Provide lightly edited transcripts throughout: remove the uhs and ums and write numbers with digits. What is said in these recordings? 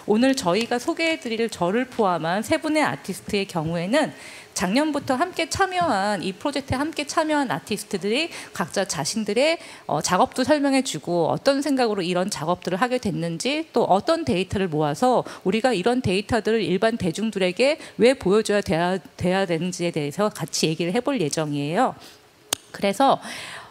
오늘 저희가 소개해드릴 저를 포함한 세 분의 아티스트의 경우에는 작년부터 함께 참여한 이 프로젝트에 함께 참여한 아티스트들이 각자 자신들의 작업도 설명해주고 어떤 생각으로 이런 작업들을 하게 됐는지 또 어떤 데이터를 모아서 우리가 이런 데이터들을 일반 대중들에게 왜 보여줘야 돼야 되는지에 대해서 같이 얘기를 해볼 예정이에요. 그래서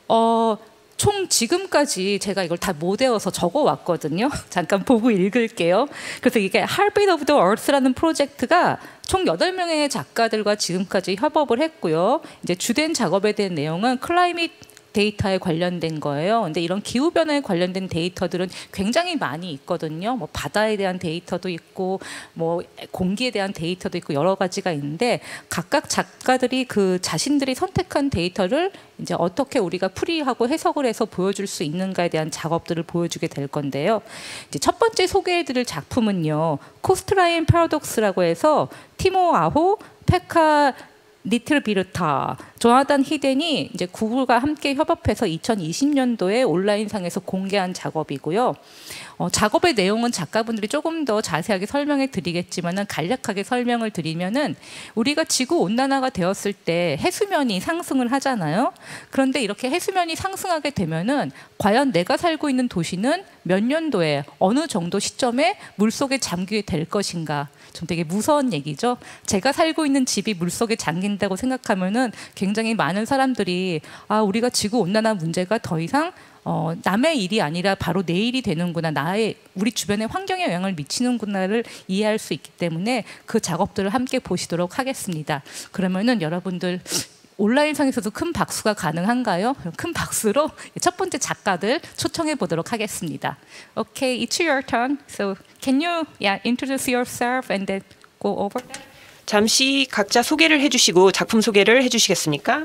총 지금까지 제가 이걸 다 못 외워서 적어왔거든요. 잠깐 보고 읽을게요. 그래서 이게 Heartbeat of the Earth라는 프로젝트가 총 8명의 작가들과 지금까지 협업을 했고요. 이제 주된 작업에 대한 내용은 클라이밋 데이터에 관련된 거예요. 근데 이런 기후 변화에 관련된 데이터들은 굉장히 많이 있거든요. 뭐 바다에 대한 데이터도 있고, 뭐 공기에 대한 데이터도 있고 여러 가지가 있는데 각각 작가들이 그 자신들이 선택한 데이터를 이제 어떻게 우리가 풀이하고 해석을 해서 보여줄 수 있는가에 대한 작업들을 보여주게 될 건데요. 이제 첫 번째 소개해드릴 작품은요, 코스트라인 패러독스라고 해서 티모 아호, 페카 니트르비르타, 조나단 히덴이 이제 구글과 함께 협업해서 2020년도에 온라인상에서 공개한 작업이고요. 작업의 내용은 작가분들이 조금 더 자세하게 설명해 드리겠지만은 간략하게 설명을 드리면은 우리가 지구 온난화가 되었을 때 해수면이 상승을 하잖아요. 그런데 이렇게 해수면이 상승하게 되면은 과연 내가 살고 있는 도시는 몇 년도에 어느 정도 시점에 물속에 잠기게 될 것인가? 좀 되게 무서운 얘기죠. 제가 살고 있는 집이 물속에 잠긴다고 생각하면은 굉장히 많은 사람들이 우리가 지구 온난화 문제가 더 이상 남의 일이 아니라 바로 내 일이 되는구나, 우리 주변의 환경에 영향을 미치는구나를 이해할 수 있기 때문에 그 작업들을 함께 보시도록 하겠습니다. 그러면은 여러분들 온라인상에서도 큰 박수가 가능한가요? 큰 박수로 첫 번째 작가들 초청해 보도록 하겠습니다. Okay, it's your turn. So can you introduce yourself and then go over that? 잠시 각자 소개를 해주시고 작품 소개를 해주시겠습니까?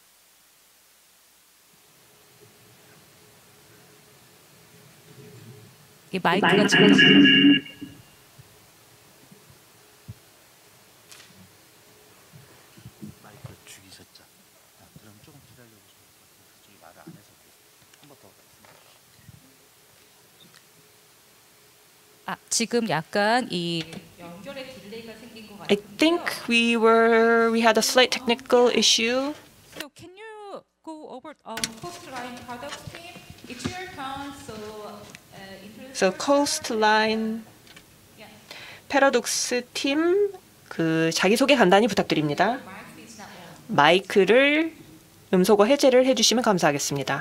이 마이크가 지금 마이크 죽이셨죠? 그럼 조금 기다려보시면 그쪽이 말을 안 해서 한 번 더 하겠습니다. 지금 약간 이 연결에 딜레이가 생긴 것 I 같은데요. think we had a slight technical issue. So can you go over coastline products team? It's your turn. So Coastline 패러독스 팀 자기 소개 간단히 부탁드립니다. 마이크를 음소거 해제를 해주시면 감사하겠습니다.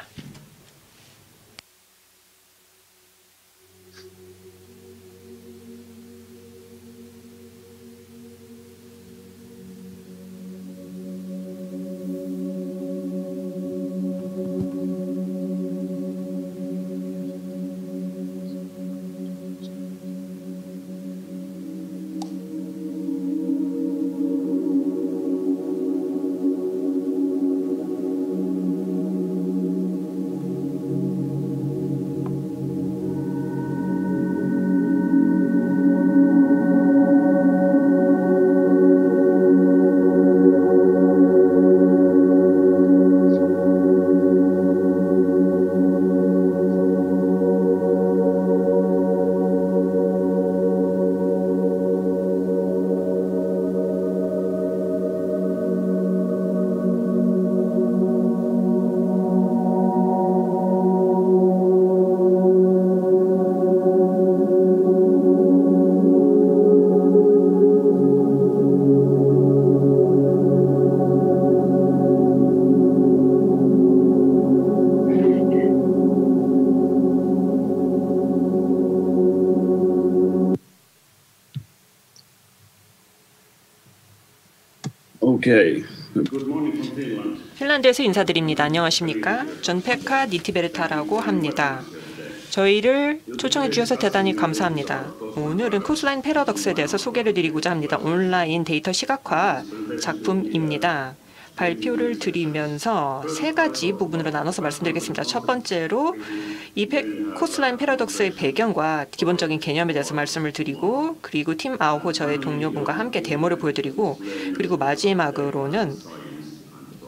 Okay. 핀란드에서 인사드립니다. 안녕하십니까? 전 페카 니티베르타라고 합니다. 저희를 초청해 주셔서 대단히 감사합니다. 오늘은 코스트라인 패러독스에 대해서 소개를 드리고자 합니다. 온라인 데이터 시각화 작품입니다. 발표를 드리면서 세 가지 부분으로 나눠서 말씀드리겠습니다. 첫 번째로 이 코스트라인 패러독스의 배경과 기본적인 개념에 대해서 말씀을 드리고, 그리고 팀 아호 저의 동료분과 함께 데모를 보여드리고, 그리고 마지막으로는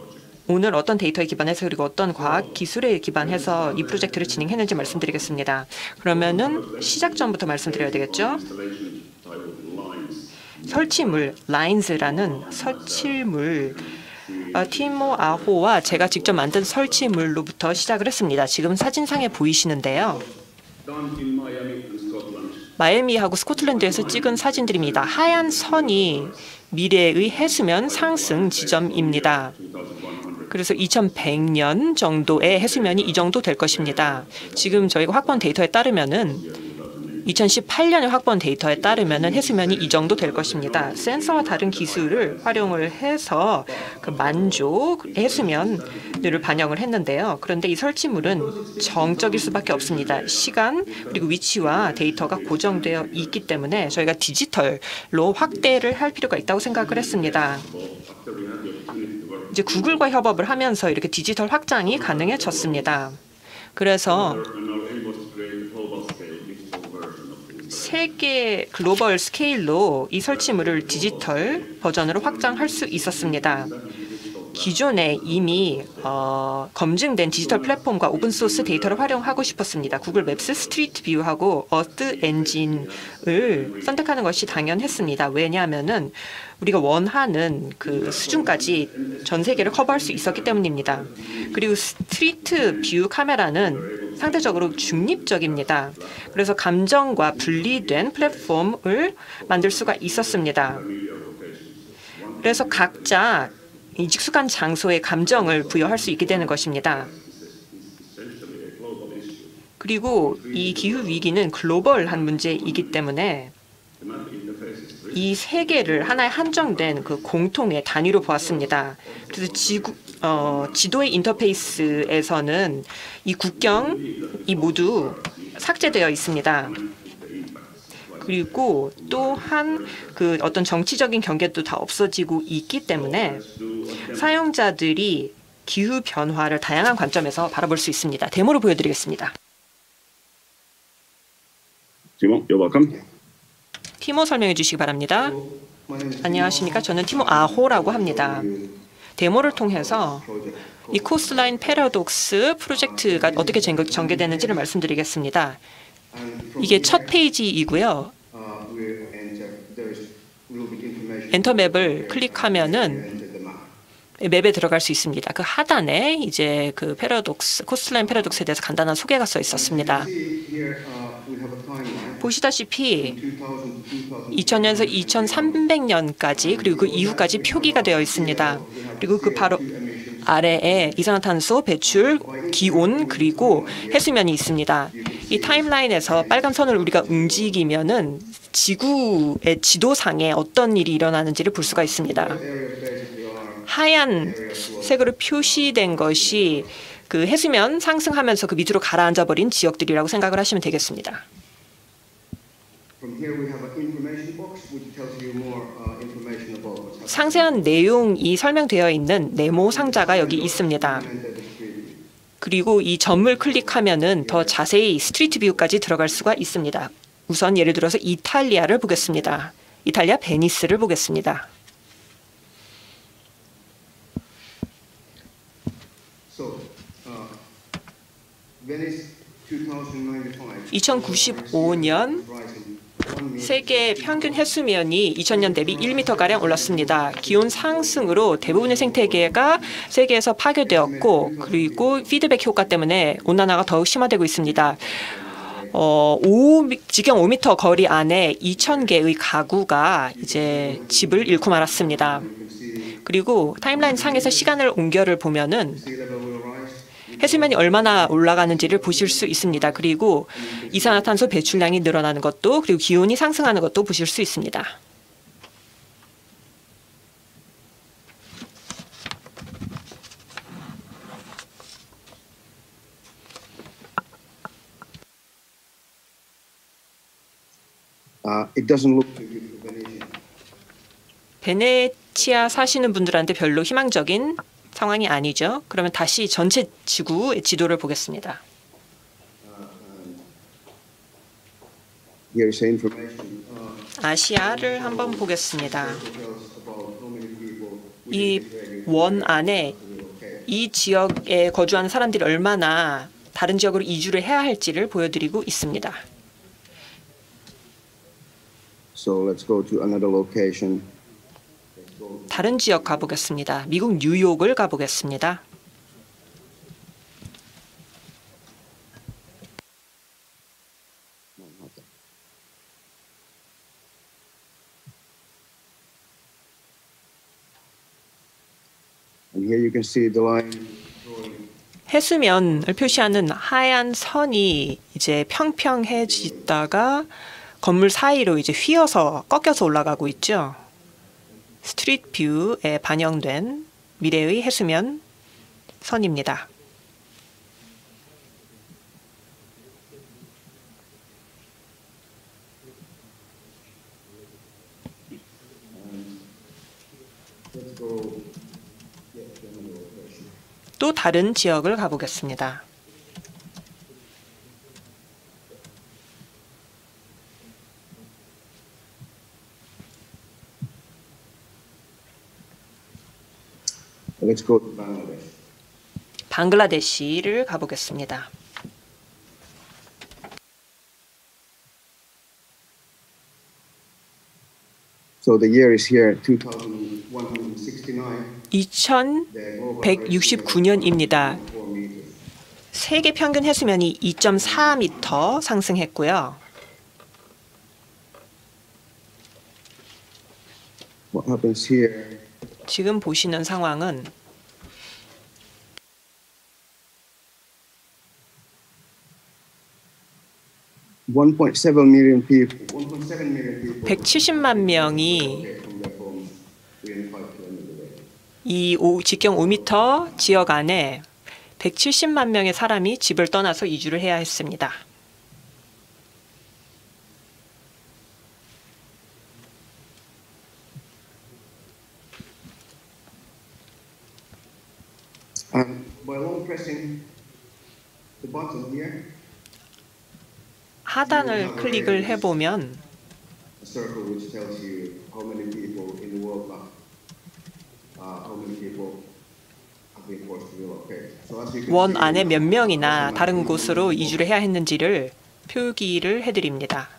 오늘 어떤 데이터에 기반해서 그리고 어떤 과학 기술에 기반해서 이 프로젝트를 진행했는지 말씀드리겠습니다. 그러면은 시작 전부터 말씀드려야 되겠죠? 설치물, lines라는 설치물, 티모 아호와 제가 직접 만든 설치물로부터 시작을 했습니다. 지금 사진상에 보이시는데요. 마이애미하고 스코틀랜드에서 찍은 사진들입니다. 하얀 선이 미래의 해수면 상승 지점입니다. 그래서 2100년 정도의 해수면이 이 정도 될 것입니다. 지금 저희가 확보한 데이터에 따르면은 2018년에 확보한 데이터에 따르면은 해수면이 이 정도 될 것입니다. 센서와 다른 기술을 활용을 해서 그 만조 해수면을 반영을 했는데요. 그런데 이 설치물은 정적일 수밖에 없습니다. 시간 그리고 위치와 데이터가 고정되어 있기 때문에 저희가 디지털로 확대를 할 필요가 있다고 생각을 했습니다. 이제 구글과 협업을 하면서 이렇게 디지털 확장이 가능해졌습니다. 그래서 세계 글로벌 스케일로 이 설치물을 디지털 버전으로 확장할 수 있었습니다. 기존에 이미 검증된 디지털 플랫폼과 오픈소스 데이터를 활용하고 싶었습니다. 구글 맵스, 스트리트 뷰하고 어스 엔진을 선택하는 것이 당연했습니다. 왜냐하면은 우리가 원하는 그 수준까지 전 세계를 커버할 수 있었기 때문입니다. 그리고 스트리트 뷰 카메라는 상대적으로 중립적입니다. 그래서 감정과 분리된 플랫폼을 만들 수가 있었습니다. 그래서 각자 익숙한 장소에 감정을 부여할 수 있게 되는 것입니다. 그리고 이 기후 위기는 글로벌한 문제이기 때문에 이 세계를 하나의 한정된 그 공통의 단위로 보았습니다. 그래서 지도의 인터페이스에서는 이 국경이 모두 삭제되어 있습니다. 그리고 또한 그 어떤 정치적인 경계도 다 없어지고 있기 때문에 사용자들이 기후 변화를 다양한 관점에서 바라볼 수 있습니다. 데모로 보여드리겠습니다. Timo, you're welcome. 티모 설명해 주시기 바랍니다. 안녕하십니까? 저는 티모 아호라고 합니다. 데모를 통해서 이 코스트라인 패러독스 프로젝트가 어떻게 전개되는지를 말씀드리겠습니다. 이게 첫 페이지이고요. 엔터맵을 클릭하면은 맵에 들어갈 수 있습니다. 그 하단에 이제 그 패러독스, 코스트라인 패러독스에 대해서 간단한 소개가 써 있었습니다. 보시다시피 2000년에서 2300년까지 그리고 그 이후까지 표기가 되어 있습니다. 그리고 그 바로 아래에 이산화탄소 배출, 기온 그리고 해수면이 있습니다. 이 타임라인에서 빨간 선을 우리가 움직이면은 지구의 지도상에 어떤 일이 일어나는지를 볼 수가 있습니다. 하얀 색으로 표시된 것이 그 해수면 상승하면서 그 밑으로 가라앉아 버린 지역들이라고 생각을 하시면 되겠습니다. 상세한 내용이 설명되어 있는 네모 상자가 여기 있습니다. 그리고 이 점을 클릭하면은 더 자세히 스트리트 뷰까지 들어갈 수가 있습니다. 우선 예를 들어서 이탈리아를 보겠습니다. 이탈리아 베니스를 보겠습니다. 2095년 세계 평균 해수면이 2000년 대비 1m가량 올랐습니다. 기온 상승으로 대부분의 생태계가 세계에서 파괴되었고 그리고 피드백 효과 때문에 온난화가 더욱 심화되고 있습니다. 지경 5m 거리 안에 2,000개의 가구가 이제 집을 잃고 말았습니다. 그리고 타임라인 상에서 시간을 옮겨를 보면은 해수면이 얼마나 올라가는지를 보실 수 있습니다. 그리고 이산화탄소 배출량이 늘어나는 것도 그리고 기온이 상승하는 것도 보실 수 있습니다. It doesn't look too good for Venetian. 베네치아 사시는 분들한테 별로 희망적인 상황이 아니죠. 그러면 다시 전체 지구의 지도를 보겠습니다. Here's information. 아시아를 한번 보겠습니다. Tells about how many people 이 원 안에 이 지역에 거주하는 사람들이 얼마나 다른 지역으로 이주를 해야 할지를 보여드리고 있습니다. So let's go to another location. 다른 지역 가보겠습니다. 미국 뉴욕을 가보겠습니다. And here you can see the line. 해수면을 표시하는 하얀 선이 이제 평평해지다가 건물 사이로 이제 휘어서 꺾여서 올라가고 있죠. 스트리트 뷰에 반영된 미래의 해수면 선입니다. 또 다른 지역을 가보겠습니다. Let's go to Bangladesh. 방글라데시를 가보겠습니다. So the year is here, 2169. 2169년입니다. 세계 평균 해수면이 2.4m 상승했고요. What happens here? 지금 보시는 상황은 1.7 million people. 170만 명이 from their homes within 5 kilometers away. 이 직경 5m 지역 안에 170만 명의 사람이 집을 떠나서 이주를 해야 했습니다. And by long pressing the button here, 하단을 클릭을 해보면 a circle which tells you how many people in the world map, how many people have been forced to relocate. So as you can 원 see, 안에 몇 명이나 다른 곳으로 이주를 해야 했는지를 표기를 해드립니다.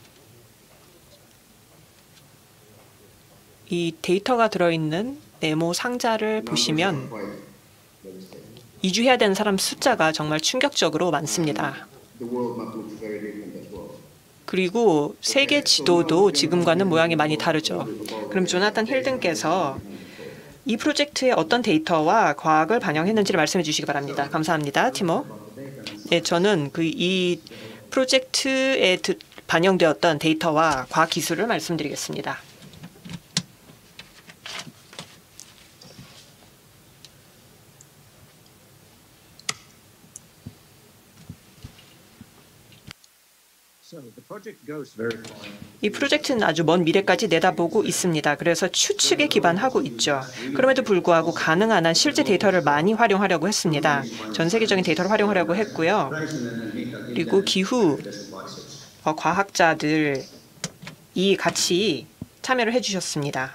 이 데이터가 들어있는 네모 상자를 보시면 이주해야 되는 사람 숫자가 정말 충격적으로 많습니다. the world map looks very different as well. 그리고 세계 지도도 지금과는 모양이 많이 다르죠. 그럼 조나탄 힐든께서 이 프로젝트에 어떤 데이터와 과학을 반영했는지를 말씀해 주시기 바랍니다. 감사합니다. 티모. 네, 저는 이 프로젝트에 반영되었던 데이터와 과학 기술을 말씀드리겠습니다. 이 프로젝트는 아주 먼 미래까지 내다보고 있습니다. 그래서 추측에 기반하고 있죠. 그럼에도 불구하고 가능한 한 실제 데이터를 많이 활용하려고 했습니다. 전 세계적인 데이터를 활용하려고 했고요. 그리고 기후 과학자들이 같이 참여를 해주셨습니다.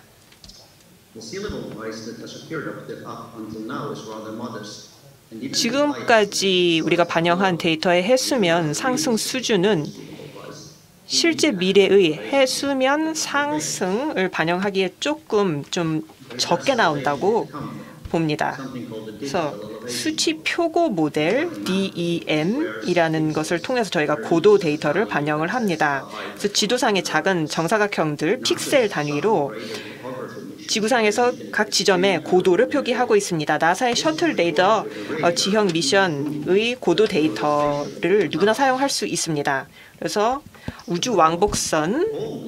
지금까지 우리가 반영한 데이터의 해수면 상승 수준은 실제 미래의 해수면 상승을 반영하기에 조금 좀 적게 나온다고 봅니다. 그래서 수치 표고 모델 DEM이라는 것을 통해서 저희가 고도 데이터를 반영을 합니다. 그래서 지도상의 작은 정사각형들 픽셀 단위로 지구상에서 각 지점의 고도를 표기하고 있습니다. 나사의 셔틀 레이더 지형 미션의 고도 데이터를 누구나 사용할 수 있습니다. 그래서 우주 왕복선에서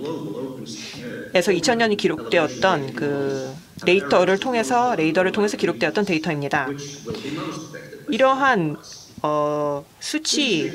2000년이 기록되었던 그 레이더를 통해서 기록되었던 데이터입니다. 이러한 수치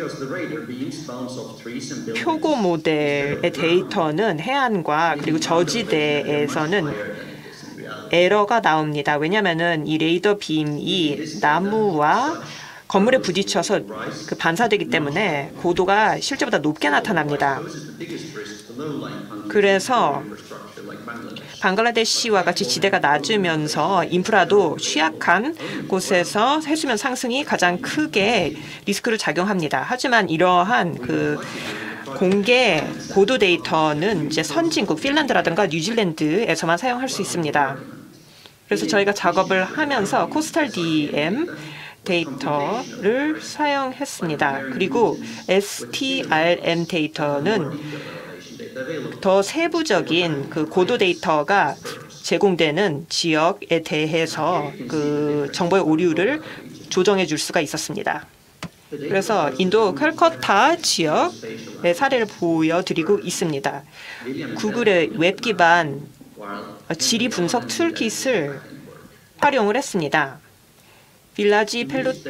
표고 모델의 데이터는 해안과 그리고 저지대에서는 에러가 나옵니다. 왜냐하면 이 레이더 빔이 나무와 건물에 부딪혀서 반사되기 때문에 고도가 실제보다 높게 나타납니다. 그래서 방글라데시와 같이 지대가 낮으면서 인프라도 취약한 곳에서 해수면 상승이 가장 크게 리스크로 작용합니다. 하지만 이러한 공개 고도 데이터는 이제 선진국 핀란드라든가 뉴질랜드에서만 사용할 수 있습니다. 그래서 저희가 작업을 하면서 코스탈 DM 데이터를 사용했습니다. 그리고 STRM 데이터는 더 세부적인 고도 데이터가 제공되는 지역에 대해서 정보의 오류를 조정해 줄 수가 있었습니다. 그래서 인도 캘커타 지역의 사례를 보여드리고 있습니다. 구글의 웹 기반 지리 분석 툴킷을 활용을 했습니다. 빌라지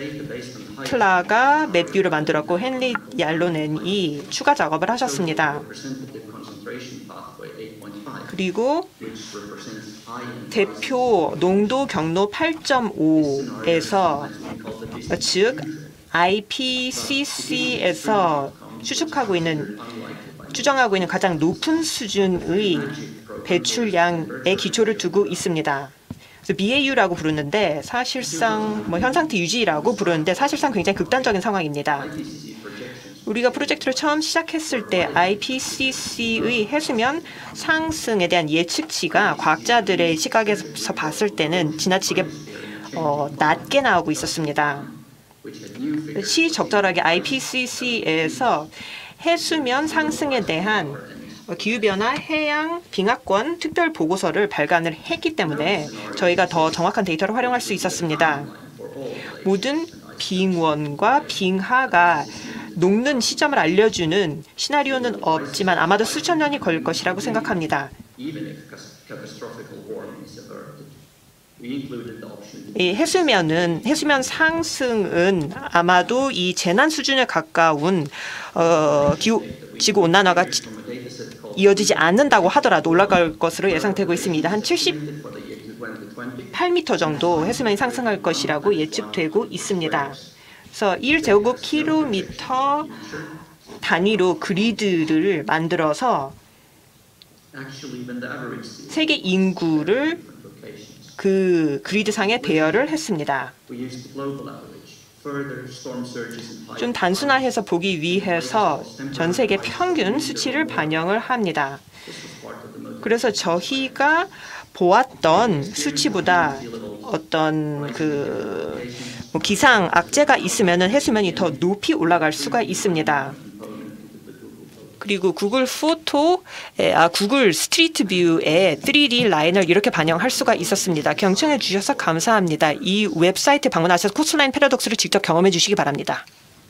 펠루틀라가 맵뷰를 만들었고 헨리 얄로넨이 추가 작업을 하셨습니다. 그리고 대표 농도 경로 8.5에서 즉 IPCC에서 추정하고 있는 가장 높은 수준의 배출량에 기초를 두고 있습니다. 그래서 BAU라고 부르는데 사실상 현상태 유지라고 부르는데 사실상 굉장히 극단적인 상황입니다. 우리가 프로젝트를 처음 시작했을 때 IPCC의 해수면 상승에 대한 예측치가 과학자들의 시각에서 봤을 때는 지나치게 낮게 나오고 있었습니다. 시적절하게 IPCC에서 해수면 상승에 대한 기후변화 해양 빙하권 특별 보고서를 발간을 했기 때문에 저희가 더 정확한 데이터를 활용할 수 있었습니다. 모든 빙원과 빙하가 녹는 시점을 알려주는 시나리오는 없지만 아마도 수천 년이 걸릴 것이라고 생각합니다. 이 해수면 상승은 아마도 이 재난 수준에 가까운 지구 온난화가 이어지지 않는다고 하더라도 올라갈 것으로 예상되고 있습니다. 한 78m 정도 해수면이 상승할 것이라고 예측되고 있습니다. 그래서 1제곱킬로미터 단위로 그리드를 만들어서 세계 인구를 그 그리드상에 배열을 했습니다. 좀 단순화해서 보기 위해서 전 세계 평균 수치를 반영을 합니다. 그래서 저희가 보았던 수치보다 어떤 기상 악재가 있으면은 해수면이 더 높이 올라갈 수가 있습니다. 그리고 구글 스트리트 뷰에 3D 라인을 이렇게 반영할 수가 있었습니다. 경청해 주셔서 감사합니다. 이 웹사이트에 방문하셔서 코스트라인 패러독스를 직접 경험해 주시기 바랍니다.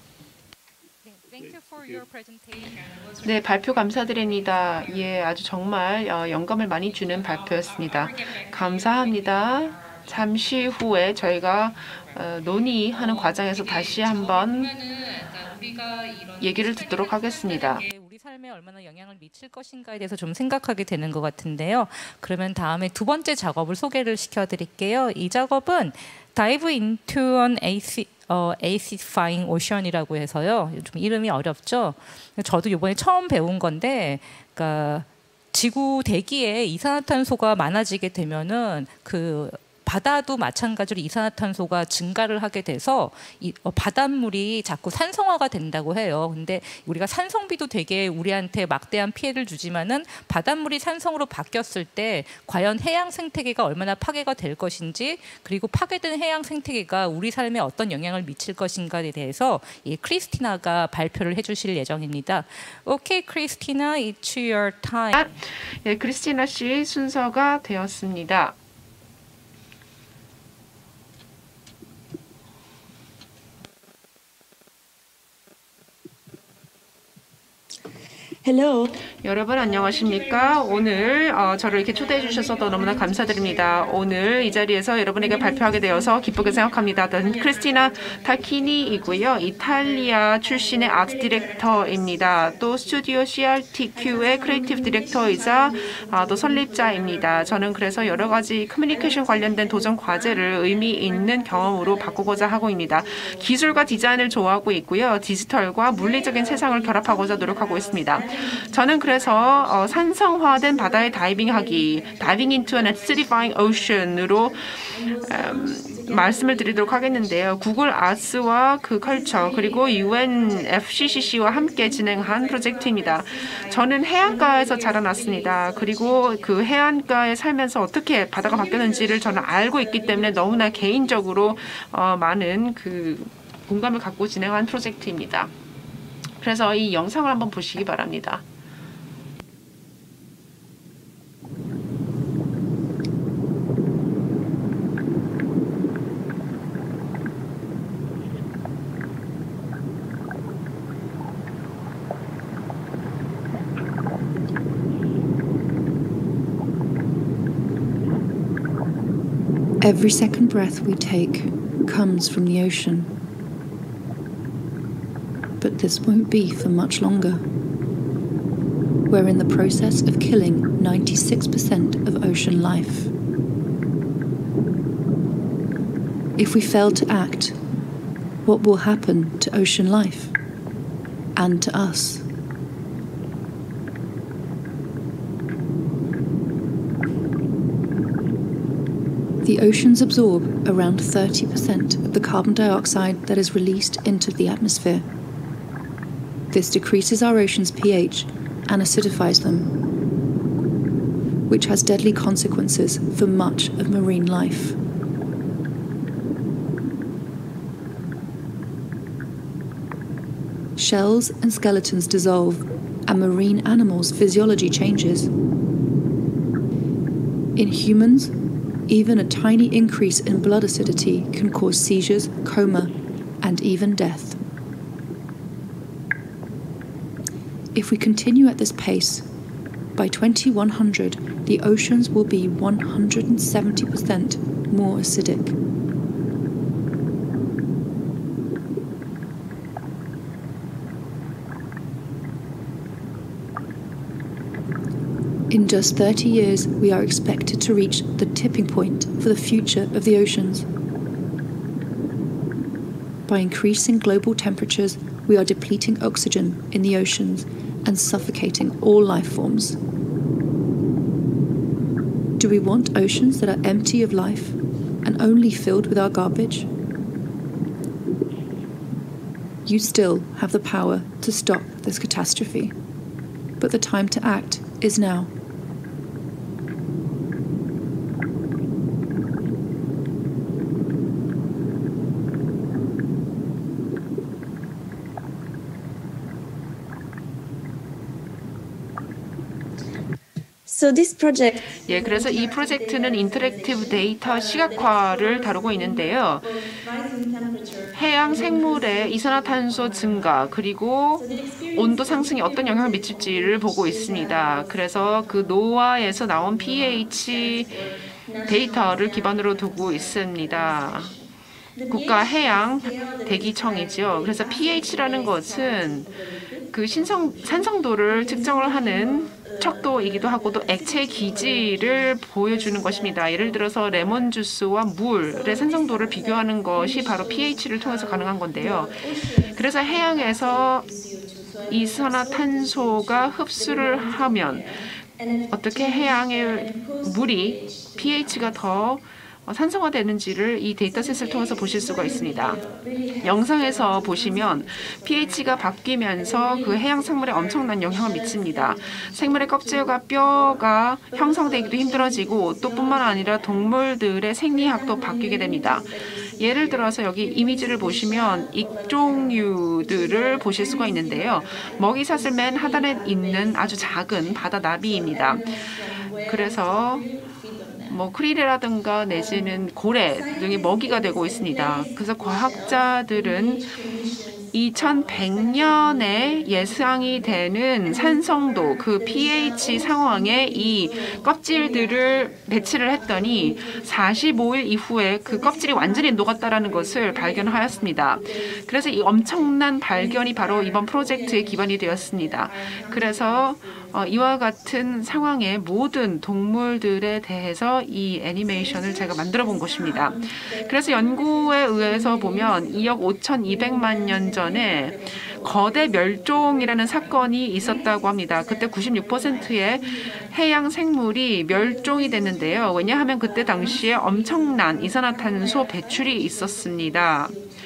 네, 발표 감사드립니다. 예, 아주 정말 영감을 많이 주는 발표였습니다. 감사합니다. 잠시 후에 저희가 논의하는 과정에서 다시 한번 얘기를 듣도록 하겠습니다. 우리 삶에 얼마나 영향을 미칠 것인가에 대해서 좀 생각하게 되는 것 같은데요. 그러면 다음에 두 번째 작업을 소개를 시켜드릴게요. 이 작업은 Dive into an acidifying ocean이라고 해서요. 좀 이름이 어렵죠. 저도 이번에 처음 배운 건데, 그러니까 지구 대기에 이산화탄소가 많아지게 되면은 바다도 마찬가지로 이산화탄소가 증가를 하게 돼서 바닷물이 자꾸 산성화가 된다고 해요. 근데 우리가 산성비도 되게 우리한테 막대한 피해를 주지만은 바닷물이 산성으로 바뀌었을 때 과연 해양 생태계가 얼마나 파괴가 될 것인지, 그리고 파괴된 해양 생태계가 우리 삶에 어떤 영향을 미칠 것인가에 대해서 크리스티나가 발표를 해주실 예정입니다. 오케이, 크리스티나, it's your time. 예, 크리스티나 씨 순서가 되었습니다. Hello. 여러분 안녕하십니까? 오늘 저를 이렇게 초대해 주셔서 너무나 감사드립니다. 오늘 이 자리에서 여러분에게 발표하게 되어서 기쁘게 생각합니다. 저는 크리스티나 타키니이고요. 이탈리아 출신의 아트 디렉터입니다. 또 스튜디오 CRTQ의 크리에이티브 디렉터이자 또 설립자입니다. 저는 그래서 여러 가지 커뮤니케이션 관련된 도전 과제를 의미 있는 경험으로 바꾸고자 하고 있습니다. 기술과 디자인을 좋아하고 있고요. 디지털과 물리적인 세상을 결합하고자 노력하고 있습니다. 저는 그래서 산성화된 바다에 다이빙하기, Diving into an acidifying ocean으로 말씀을 드리도록 하겠는데요. 구글 아스와 그 컬처 그리고 UNFCCC와 함께 진행한 프로젝트입니다. 저는 해안가에서 자라났습니다. 그리고 그 해안가에 살면서 어떻게 바다가 바뀌었는지를 저는 알고 있기 때문에 너무나 개인적으로 많은 그 공감을 갖고 진행한 프로젝트입니다. 그래서 이 영상을 한번 보시기 바랍니다. Every second breath we take comes from the ocean. But this won't be for much longer. We're in the process of killing 96% of ocean life. If we fail to act, what will happen to ocean life and to us? The oceans absorb around 30% of the carbon dioxide that is released into the atmosphere. This decreases our ocean's pH and acidifies them, which has deadly consequences for much of marine life. Shells and skeletons dissolve, and marine animals' physiology changes. In humans, even a tiny increase in blood acidity can cause seizures, coma, and even death. If we continue at this pace, by 2100, the oceans will be 170% more acidic. In just 30 years, we are expected to reach the tipping point for the future of the oceans. By increasing global temperatures, we are depleting oxygen in the oceans and suffocating all life forms. Do we want oceans that are empty of life and only filled with our garbage? You still have the power to stop this catastrophe, but the time to act is now. So this project 예, 그래서 이 프로젝트는 인터랙티브 데이터 시각화를 다루고 있는데요. 해양 생물의 이산화탄소 증가 그리고 온도 상승이 어떤 영향을 미칠지를 보고 있습니다. 그래서 그 노아에서 나온 pH 데이터를 기반으로 두고 있습니다. 국가 해양 대기청이죠. 그래서 pH라는 것은 그 산성도를 측정을 하는 척도이기도 하고 또 액체 기질을 보여주는 것입니다. 예를 들어서 레몬 주스와 물의 산성도를 비교하는 것이 바로 pH를 통해서 가능한 건데요. 그래서 해양에서 이산화탄소가 흡수를 하면 어떻게 해양의 물이 pH가 더 산성화되는지를 이 데이터셋을 통해서 보실 수가 있습니다. 영상에서 보시면 pH가 바뀌면서 그 해양 생물에 엄청난 영향을 미칩니다. 생물의 껍질과 뼈가 형성되기도 힘들어지고 또 뿐만 아니라 동물들의 생리학도 바뀌게 됩니다. 예를 들어서 여기 이미지를 보시면 익종류들을 보실 수가 있는데요. 먹이사슬 맨 하단에 있는 아주 작은 바다 나비입니다. 그래서 크릴이라든가 내지는 고래 등이 먹이가 되고 있습니다. 그래서 과학자들은 2100년에 예상이 되는 산성도, 그 pH 상황에 이 껍질들을 배치를 했더니 45일 이후에 그 껍질이 완전히 녹았다라는 것을 발견하였습니다. 그래서 이 엄청난 발견이 바로 이번 프로젝트의 기반이 되었습니다. 그래서 이와 같은 상황에 모든 동물들에 대해서 해서 이 애니메이션을 제가 만들어 본 것입니다. 그래서 연구에 의해서 보면 2억 5,200만 년 전에 거대 멸종이라는 사건이 있었다고 합니다. 그때 96%의 해양 생물이 멸종이 됐는데요. 왜냐하면 그때 당시에 엄청난 이산화탄소 배출이 있었습니다.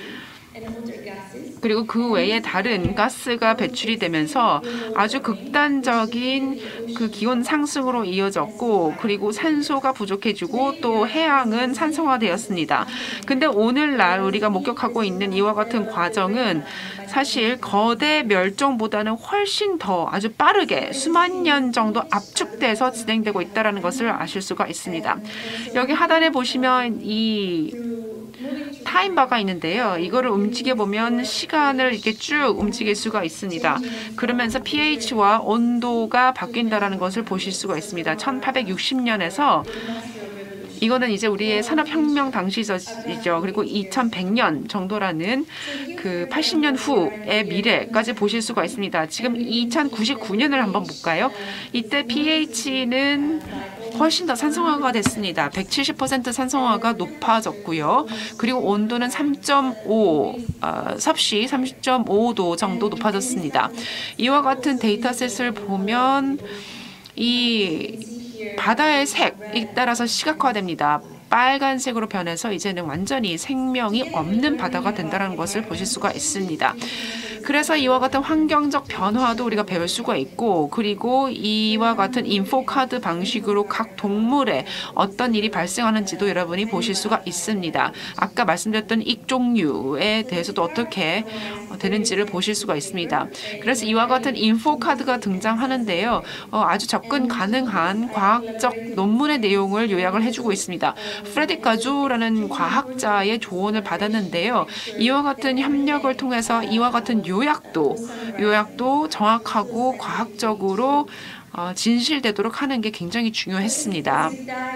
그리고 그 외에 다른 가스가 배출이 되면서 아주 극단적인 그 기온 상승으로 이어졌고, 그리고 산소가 부족해지고 또 해양은 산성화되었습니다. 근데 오늘날 우리가 목격하고 있는 이와 같은 과정은 사실 거대 멸종보다는 훨씬 더 아주 빠르게 수만 년 정도 압축돼서 진행되고 있다는 것을 아실 수가 있습니다. 여기 하단에 보시면 이 타임바가 있는데요. 이거를 움직여 보면 시간을 이렇게 쭉 움직일 수가 있습니다. 그러면서 pH와 온도가 바뀐다라는 것을 보실 수가 있습니다. 1860년에서 이거는 이제 우리의 산업혁명 당시이죠. 그리고 2100년 정도라는 그 80년 후의 미래까지 보실 수가 있습니다. 지금 2099년을 한번 볼까요? 이때 pH는 훨씬 더 산성화가 됐습니다. 170% 산성화가 높아졌고요. 그리고 온도는 3.5, 섭씨 3.5도 정도 높아졌습니다. 이와 같은 데이터셋을 보면 이 바다의 색에 따라서 시각화됩니다. 빨간색으로 변해서 이제는 완전히 생명이 없는 바다가 된다는 것을 보실 수가 있습니다. 그래서 이와 같은 환경적 변화도 우리가 배울 수가 있고, 그리고 이와 같은 인포카드 방식으로 각 동물에 어떤 일이 발생하는지도 여러분이 보실 수가 있습니다. 아까 말씀드렸던 익종류에 대해서도 어떻게 되는지를 보실 수가 있습니다. 그래서 이와 같은 인포카드가 등장하는데요. 아주 접근 가능한 과학적 논문의 내용을 요약을 해주고 있습니다. 프레디 가조라는 과학자의 조언을 받았는데요. 이와 같은 협력을 통해서 이와 같은 요약도 정확하고 과학적으로 진실되도록 하는 게 굉장히 중요했습니다.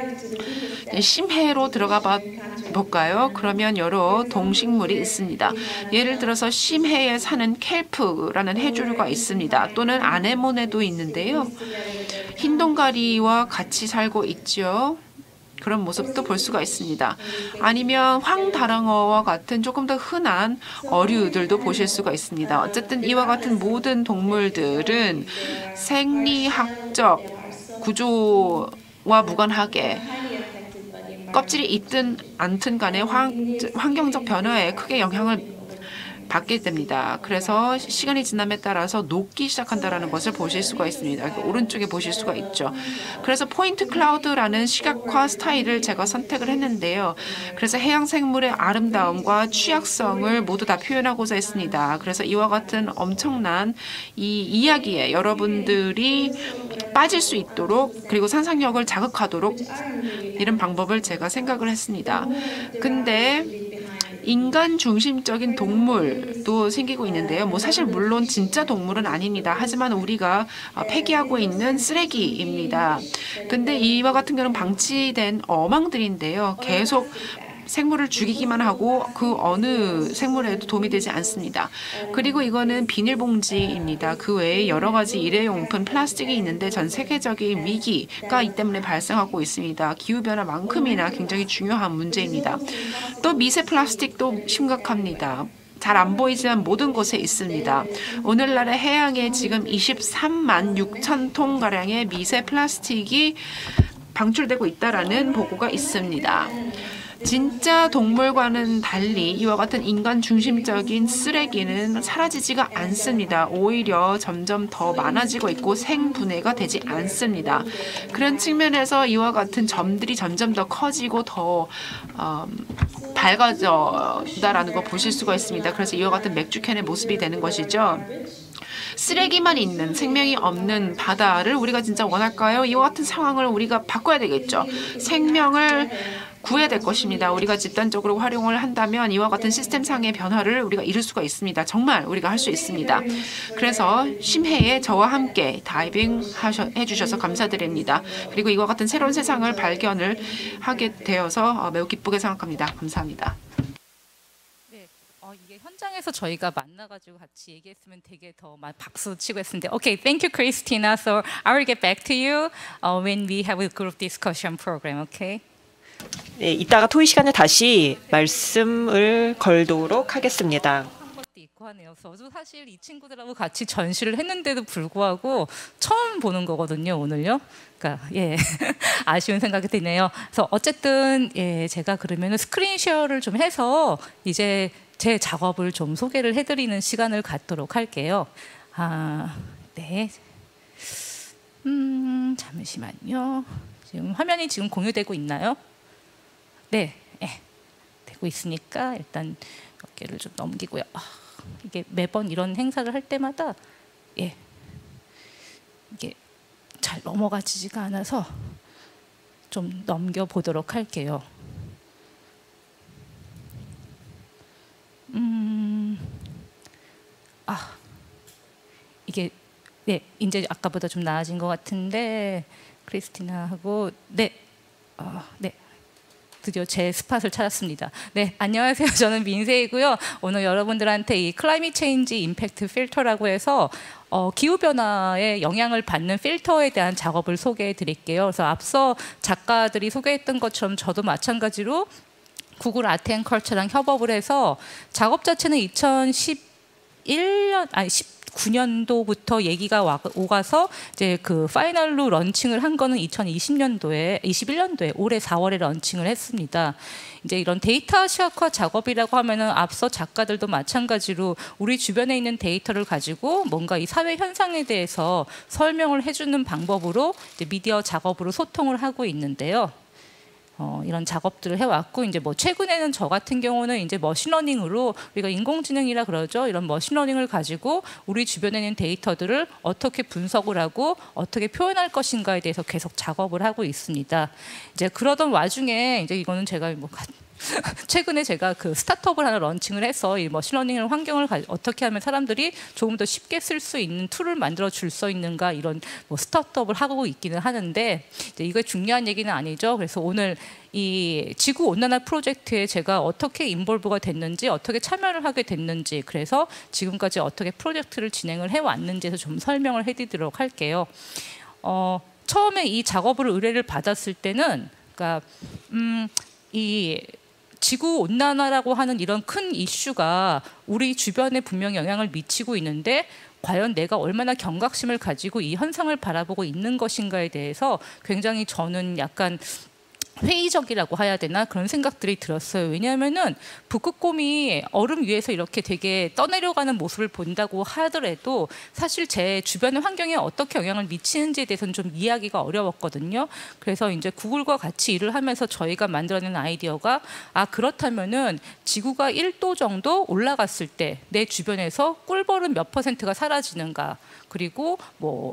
심해로 들어가 볼까요? 그러면 여러 동식물이 있습니다. 예를 들어서 심해에 사는 켈프라는 해조류가 있습니다. 또는 아네모네도 있는데요. 흰동가리와 같이 살고 있죠. 그런 모습도 볼 수가 있습니다. 아니면 황다랑어와 같은 조금 더 흔한 어류들도 보실 수가 있습니다. 어쨌든 이와 같은 모든 동물들은 생리학적 구조와 무관하게 껍질이 있든 않든 간에 환경적 변화에 크게 영향을 받게 됩니다. 그래서 시간이 지남에 따라서 녹기 시작한다는 것을 보실 수가 있습니다. 오른쪽에 보실 수가 있죠. 그래서 포인트 클라우드라는 시각화 스타일을 제가 선택을 했는데요. 그래서 해양 생물의 아름다움과 취약성을 모두 다 표현하고자 했습니다. 그래서 이와 같은 엄청난 이 이야기에 여러분들이 빠질 수 있도록, 그리고 상상력을 자극하도록 이런 방법을 제가 생각을 했습니다. 근데 인간 중심적인 동물도 생기고 있는데요. 사실 물론 진짜 동물은 아닙니다. 하지만 우리가 폐기하고 있는 쓰레기입니다. 근데 이와 같은 경우는 방치된 어망들인데요. 계속 생물을 죽이기만 하고 그 어느 생물에도 도움이 되지 않습니다. 그리고 이거는 비닐봉지입니다. 그 외에 여러 가지 일회용품 플라스틱이 있는데 전 세계적인 위기가 이 때문에 발생하고 있습니다. 기후변화만큼이나 굉장히 중요한 문제입니다. 또 미세 플라스틱도 심각합니다. 잘 안 보이지만 모든 곳에 있습니다. 오늘날의 해양에 지금 23만 6천 톤가량의 미세 플라스틱이 방출되고 있다는 보고가 있습니다. 진짜 동물과는 달리 이와 같은 인간 중심적인 쓰레기는 사라지지가 않습니다. 오히려 점점 더 많아지고 있고 생분해가 되지 않습니다. 그런 측면에서 이와 같은 점들이 점점 더 커지고 더 밝아졌다라는 거 보실 수가 있습니다. 그래서 이와 같은 맥주캔의 모습이 되는 것이죠. 쓰레기만 있는 생명이 없는 바다를 우리가 진짜 원할까요? 이와 같은 상황을 우리가 바꿔야 되겠죠. 생명을 구해야 될 것입니다. 우리가 집단적으로 활용을 한다면 이와 같은 시스템상의 변화를 우리가 이룰 수가 있습니다. 정말 우리가 할 수 있습니다. 그래서 심해에 저와 함께 다이빙 해주셔서 감사드립니다. 그리고 이와 같은 새로운 세상을 발견을 하게 되어서 매우 기쁘게 생각합니다. 감사합니다. 네, 이게 현장에서 저희가 만나가지고 같이 얘기했으면 되게 더 막 박수 치고 했는데. Okay, thank you, Christina. So I will get back to you when we have a group discussion program. Okay. 네, 이따가 토의 시간에 다시 말씀을 걸도록 하겠습니다. 것도 있고 하네요. 저도 사실 이 친구들하고 같이 전시를 했는데도 불구하고 처음 보는 거거든요, 오늘요. 그러니까 예 아쉬운 생각이 드네요. 그래서 어쨌든 예 제가 그러면 스크린 쉐어를 좀 해서 이제 제 작업을 좀 소개를 해드리는 시간을 갖도록 할게요. 네. 잠시만요. 지금 화면이 지금 공유되고 있나요? 네, 되고 있으니까 일단 몇 개를 좀 넘기고요. 이게 매번 이런 행사를 할 때마다 이게 잘 넘어가지가 않아서 좀 넘겨 보도록 할게요. 이게 네 이제 아까보다 좀 나아진 것 같은데 크리스티나하고 네. 드디어 제 스팟을 찾았습니다. 네, 안녕하세요. 저는 민세이고요. 오늘 여러분들한테 이 클라이밋 체인지 임팩트 필터라고 해서 기후 변화에 영향을 받는 필터에 대한 작업을 소개해 드릴게요. 그래서 앞서 작가들이 소개했던 것처럼 저도 마찬가지로 구글 아트 앤 컬처랑 협업을 해서 작업 자체는 19년도부터 얘기가 오가서 이제 그 파이널로 런칭을 한 거는 21년도에 올해 4월에 런칭을 했습니다. 이제 이런 데이터 시각화 작업이라고 하면은 앞서 작가들도 마찬가지로 우리 주변에 있는 데이터를 가지고 뭔가 이 사회 현상에 대해서 설명을 해주는 방법으로 이제 미디어 작업으로 소통을 하고 있는데요. 이런 작업들을 해왔고 이제 뭐 최근에는 저 같은 경우는 이제 머신러닝으로 우리가 인공지능이라 그러죠. 이런 머신러닝을 가지고 우리 주변에 있는 데이터들을 어떻게 분석을 하고 어떻게 표현할 것인가에 대해서 계속 작업을 하고 있습니다. 이제 그러던 와중에 이제 이거는 제가 뭐 최근에 제가 그 스타트업을 하나 런칭을 해서 이 머신러닝 환경을 어떻게 하면 사람들이 조금 더 쉽게 쓸 수 있는 툴을 만들어 줄 수 있는가 이런 뭐 스타트업을 하고 있기는 하는데 이제 이거 중요한 얘기는 아니죠. 그래서 오늘 이 지구 온난화 프로젝트에 제가 어떻게 인볼브가 됐는지 어떻게 참여를 하게 됐는지 그래서 지금까지 어떻게 프로젝트를 진행을 해왔는지에서 좀 설명을 해드리도록 할게요. 처음에 이 작업을 의뢰를 받았을 때는 그러니까 이 지구 온난화라고 하는 이런 큰 이슈가 우리 주변에 분명히 영향을 미치고 있는데 과연 내가 얼마나 경각심을 가지고 이 현상을 바라보고 있는 것인가에 대해서 굉장히 저는 약간 회의적이라고 해야 되나 그런 생각들이 들었어요. 왜냐하면은 북극곰이 얼음 위에서 이렇게 되게 떠내려가는 모습을 본다고 하더라도 사실 제 주변의 환경에 어떻게 영향을 미치는지에 대해서는 좀 이해하기가 어려웠거든요. 그래서 이제 구글과 같이 일을 하면서 저희가 만들어낸 아이디어가 그렇다면은 지구가 1도 정도 올라갔을 때 내 주변에서 꿀벌은 몇 %가 사라지는가 그리고 뭐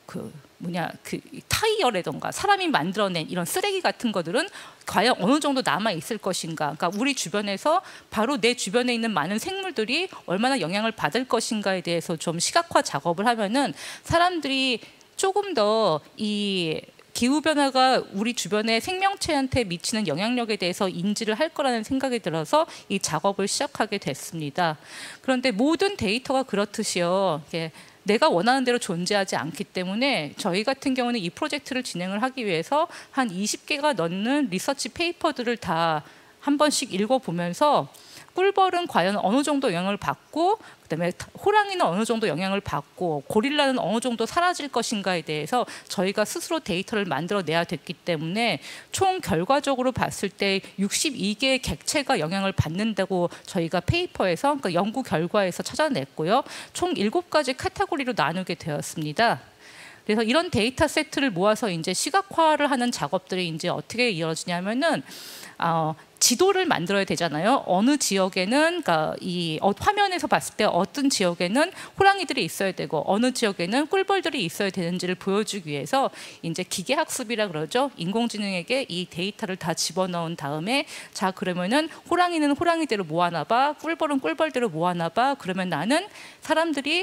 타이어라던가 사람이 만들어낸 이런 쓰레기 같은 것들은 과연 어느 정도 남아 있을 것인가? 그러니까 우리 주변에서 바로 내 주변에 있는 많은 생물들이 얼마나 영향을 받을 것인가에 대해서 좀 시각화 작업을 하면은 사람들이 조금 더 이 기후 변화가 우리 주변의 생명체한테 미치는 영향력에 대해서 인지를 할 거라는 생각이 들어서 이 작업을 시작하게 됐습니다. 그런데 모든 데이터가 그렇듯이요. 내가 원하는 대로 존재하지 않기 때문에 저희 같은 경우는 이 프로젝트를 진행을 하기 위해서 한 20개가 넘는 리서치 페이퍼들을 다 한 번씩 읽어보면서 꿀벌은 과연 어느 정도 영향을 받고 그다음에 호랑이는 어느 정도 영향을 받고 고릴라는 어느 정도 사라질 것인가에 대해서 저희가 스스로 데이터를 만들어내야 됐기 때문에 총 결과적으로 봤을 때 62개의 객체가 영향을 받는다고 저희가 페이퍼에서 그러니까 연구 결과에서 찾아냈고요. 총 7가지 카테고리로 나누게 되었습니다. 그래서 이런 데이터 세트를 모아서 이제 시각화를 하는 작업들이 이제 어떻게 이루어지냐면은 지도를 만들어야 되잖아요. 어느 지역에는 그러니까 이 화면에서 봤을 때 어떤 지역에는 호랑이들이 있어야 되고 어느 지역에는 꿀벌들이 있어야 되는지를 보여주기 위해서 이제 기계 학습이라 그러죠. 인공지능에게 이 데이터를 다 집어넣은 다음에 자 그러면은 호랑이는 호랑이대로 모아놔봐, 꿀벌은 꿀벌대로 모아놔봐. 그러면 나는 사람들이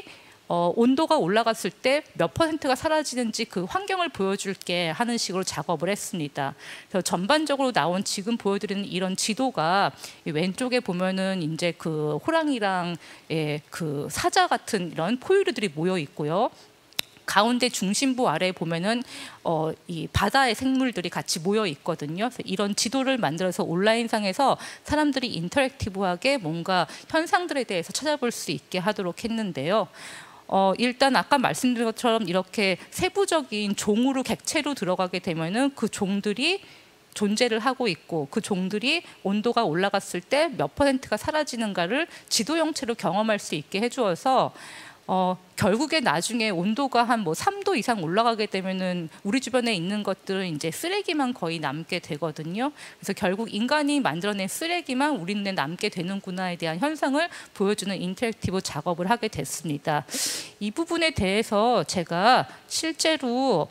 온도가 올라갔을 때 몇 %가 사라지는지 그 환경을 보여줄게 하는 식으로 작업을 했습니다. 그래서 전반적으로 나온 지금 보여드리는 이런 지도가 왼쪽에 보면은 이제 그 호랑이랑 그 사자 같은 이런 포유류들이 모여 있고요. 가운데 중심부 아래에 보면은 이 바다의 생물들이 같이 모여 있거든요. 그래서 이런 지도를 만들어서 온라인상에서 사람들이 인터랙티브하게 뭔가 현상들에 대해서 찾아볼 수 있게 하도록 했는데요. 일단 아까 말씀드린 것처럼 이렇게 세부적인 종으로 객체로 들어가게 되면은 그 종들이 존재를 하고 있고 그 종들이 온도가 올라갔을 때 몇 %가 사라지는가를 지도 형태로 경험할 수 있게 해주어서 결국에 나중에 온도가 한 뭐 3도 이상 올라가게 되면은 우리 주변에 있는 것들은 이제 쓰레기만 거의 남게 되거든요. 그래서 결국 인간이 만들어낸 쓰레기만 우리 눈에 남게 되는구나에 대한 현상을 보여주는 인터랙티브 작업을 하게 됐습니다. 이 부분에 대해서 제가 실제로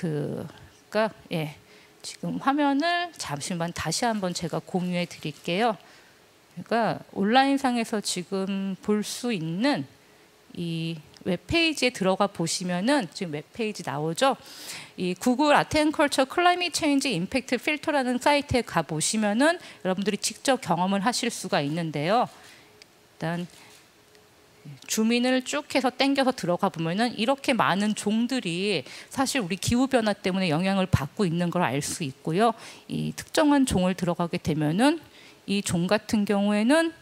지금 화면을 잠시만 다시 한번 제가 공유해 드릴게요. 그러니까 온라인상에서 지금 볼 수 있는 이 웹페이지에 들어가 보시면은 지금 웹페이지 나오죠. 이 구글 아트 앤 컬처 클라이밋 체인지 임팩트 필터라는 사이트에 가 보시면은 여러분들이 직접 경험을 하실 수가 있는데요. 일단 주민을 쭉 해서 당겨서 들어가 보면은 이렇게 많은 종들이 사실 우리 기후 변화 때문에 영향을 받고 있는 걸 알 수 있고요. 이 특정한 종을 들어가게 되면은 이 종 같은 경우에는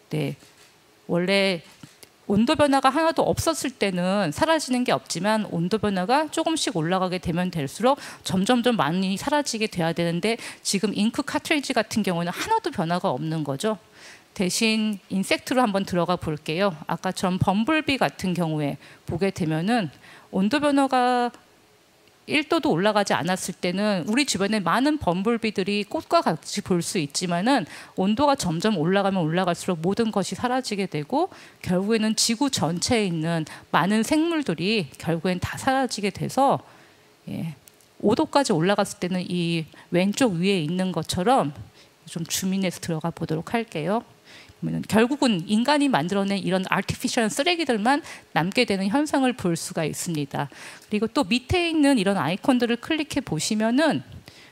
원래 온도 변화가 하나도 없었을 때는 사라지는 게 없지만 온도 변화가 조금씩 올라가게 되면 될수록 점점 많이 사라지게 돼야 되는데 지금 잉크 카트리지 같은 경우는 하나도 변화가 없는 거죠. 대신 인섹트로 한번 들어가 볼게요. 아까처럼 범블비 같은 경우에 보게 되면은 온도 변화가 1도도 올라가지 않았을 때는 우리 주변에 많은 범블비들이 꽃과 같이 볼 수 있지만은 온도가 점점 올라가면 올라갈수록 모든 것이 사라지게 되고 결국에는 지구 전체에 있는 많은 생물들이 결국엔 다 사라지게 돼서 5도까지 올라갔을 때는 이 왼쪽 위에 있는 것처럼 좀 줌인해서 들어가 보도록 할게요. 결국은 인간이 만들어낸 이런 아티피셜한 쓰레기들만 남게 되는 현상을 볼 수가 있습니다. 그리고 또 밑에 있는 이런 아이콘들을 클릭해 보시면은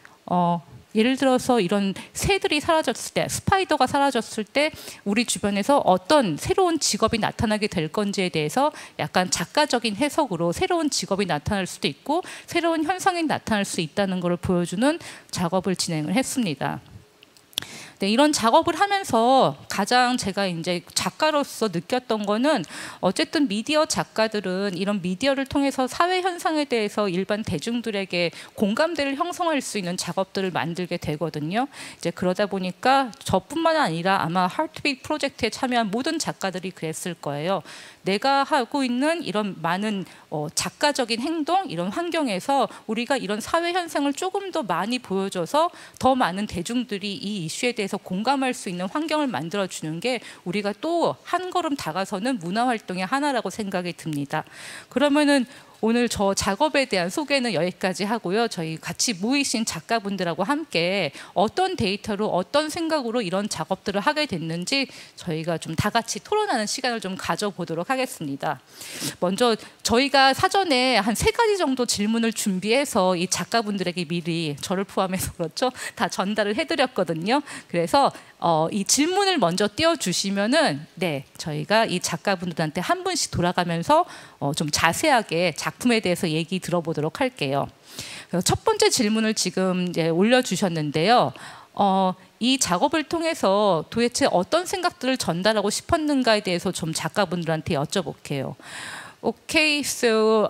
예를 들어서 이런 새들이 사라졌을 때, 스파이더가 사라졌을 때 우리 주변에서 어떤 새로운 직업이 나타나게 될 건지에 대해서 약간 작가적인 해석으로 새로운 직업이 나타날 수도 있고 새로운 현상이 나타날 수 있다는 것을 보여주는 작업을 진행을 했습니다. 네, 이런 작업을 하면서 가장 제가 이제 작가로서 느꼈던 거는 어쨌든 미디어 작가들은 이런 미디어를 통해서 사회 현상에 대해서 일반 대중들에게 공감대를 형성할 수 있는 작업들을 만들게 되거든요. 이제 그러다 보니까 저뿐만 아니라 아마 하트비트 프로젝트에 참여한 모든 작가들이 그랬을 거예요. 내가 하고 있는 이런 많은 작가적인 행동, 이런 환경에서 우리가 이런 사회 현상을 조금 더 많이 보여줘서 더 많은 대중들이 이 이슈에 대해서 공감할 수 있는 환경을 만들어주는 게 우리가 또 한 걸음 다가서는 문화활동의 하나라고 생각이 듭니다. 그러면은 오늘 저 작업에 대한 소개는 여기까지 하고요. 저희 같이 모이신 작가분들하고 함께 어떤 데이터로 어떤 생각으로 이런 작업들을 하게 됐는지 저희가 좀 다 같이 토론하는 시간을 좀 가져보도록 하겠습니다. 먼저 저희가 사전에 한 3가지 정도 질문을 준비해서 이 작가분들에게 미리 저를 포함해서 그렇죠. 다 전달을 해드렸거든요. 그래서 이 질문을 먼저 띄워주시면은 저희가 이 작가분들한테 한 분씩 돌아가면서 좀 자세하게 작품에 대해서 얘기 들어보도록 할게요. 첫 번째 질문을 지금 이제 올려주셨는데요. 이 작업을 통해서 도대체 어떤 생각들을 전달하고 싶었는가에 대해서 좀 작가분들한테 여쭤볼게요. Okay, so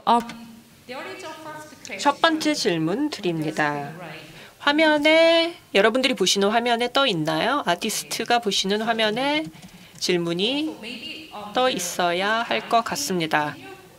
첫 번째 질문 드립니다. 화면에 여러분들이 보시는 화면에 떠 있나요? 아티스트가 보시는 화면에 질문이 떠 있어야 할 것 같습니다.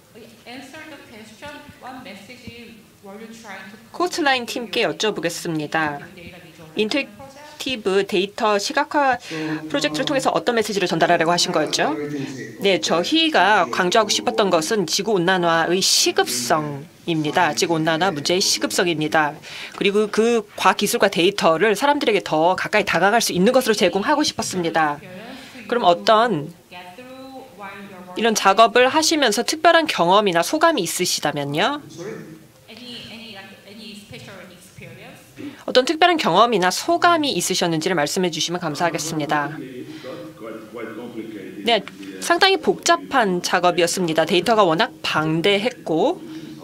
코스트라인 팀께 여쭤보겠습니다. 인터랙티브 데이터 시각화 프로젝트를 통해서 어떤 메시지를 전달하려고 하신 거였죠? 네, 저희가 강조하고 싶었던 것은 지구온난화의 시급성입니다. 지구온난화 문제의 시급성입니다. 그리고 그 과기술과 데이터를 사람들에게 더 가까이 다가갈 수 있는 것으로 제공하고 싶었습니다. 그럼 어떤 이런 작업을 하시면서 특별한 경험이나 소감이 있으시다면요? 어떤 특별한 경험이나 소감이 있으셨는지를 말씀해 주시면 감사하겠습니다. 네, 상당히 복잡한 작업이었습니다. 데이터가 워낙 방대했고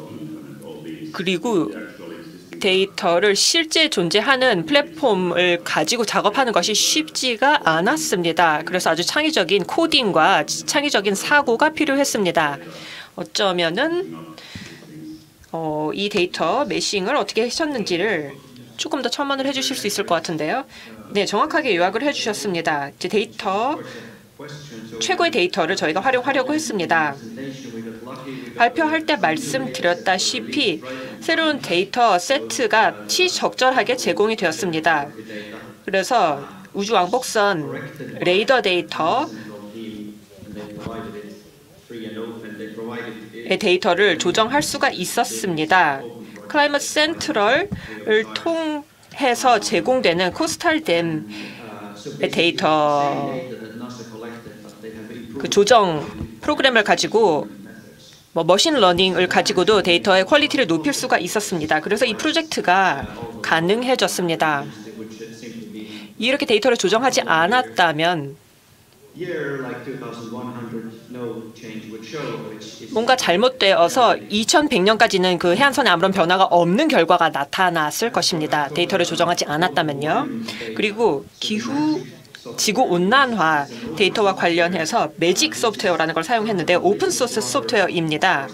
그리고 데이터를 실제 존재하는 플랫폼을 가지고 작업하는 것이 쉽지가 않았습니다. 그래서 아주 창의적인 코딩과 창의적인 사고가 필요했습니다. 어쩌면은 이 데이터 매싱을 어떻게 하셨는지를 조금 더 첨언을 해주실 수 있을 것 같은데요. 네, 정확하게 요약을 해주셨습니다. 이제 최고의 데이터를 저희가 활용하려고 했습니다. 발표할 때 말씀드렸다시피 새로운 데이터 세트가 시적절하게 제공이 되었습니다. 그래서 우주 왕복선 레이더 데이터의 데이터를 조정할 수가 있었습니다. 클라이머트 센트럴을 통해서 제공되는 코스탈댐의 데이터 그 조정 프로그램을 가지고 머신러닝을 가지고도 데이터의 퀄리티를 높일 수가 있었습니다. 그래서 이 프로젝트가 가능해졌습니다. 이렇게 데이터를 조정하지 않았다면 뭔가 잘못되어서 2100년까지는 그 해안선에 아무런 변화가 없는 결과가 나타났을 것입니다. 데이터를 조정하지 않았다면요. 그리고 지구온난화 데이터와 관련해서 매직 소프트웨어라는 걸 사용했는데 오픈소스 소프트웨어입니다.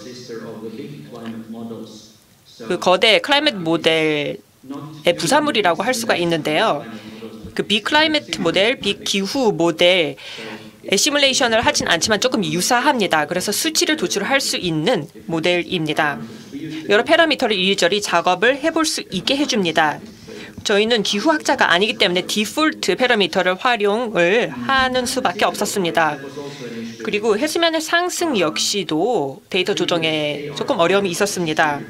그 거대 클라이밋 모델의 부산물이라고 할 수가 있는데요. 그 빅 클라이밋 모델, 빅 기후 모델의 시뮬레이션을 하진 않지만 조금 유사합니다. 그래서 수치를 도출할 수 있는 모델입니다. 여러 파라미터를 이리저리 작업을 해볼 수 있게 해줍니다. 저희는 기후학자가 아니기 때문에 디폴트 파라미터를 활용을 하는 수밖에 없었습니다. 그리고 해수면의 상승 역시도 데이터 조정에 조금 어려움이 있었습니다.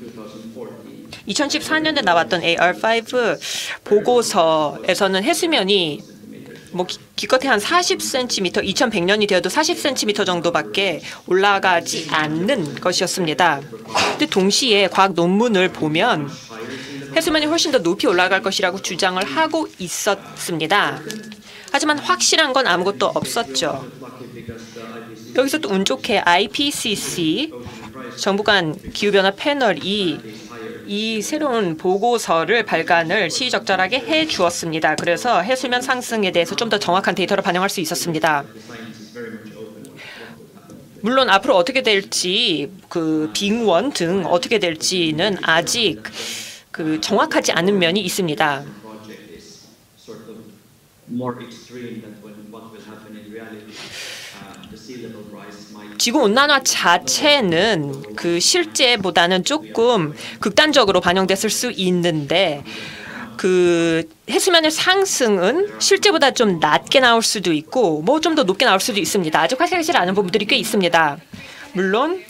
2014년에 나왔던 AR5 보고서에서는 해수면이 기껏해 한 40cm, 2100년이 되어도 40cm 정도밖에 올라가지 않는 것이었습니다. 근데 동시에 과학 논문을 보면 해수면이 훨씬 더 높이 올라갈 것이라고 주장을 하고 있었습니다. 하지만 확실한 건 아무것도 없었죠. 여기서 또 운 좋게 IPCC 정부 간 기후변화 패널이 이 새로운 보고서를 발간을 시의적절하게 해주었습니다. 그래서 해수면 상승에 대해서 좀 더 정확한 데이터를 반영할 수 있었습니다. 물론 앞으로 어떻게 될지 그 빙원 등 어떻게 될지는 아직 정확하지 않은 면이 있습니다. 지구온난화 자체는 그 실제보다는 조금 극단적으로 반영됐을 수 있는데 그 해수면의 상승은 실제보다 좀 낮게 나올 수도 있고 좀 더 높게 나올 수도 있습니다. 아직 확실하지 않은 부분들이 꽤 있습니다. 물론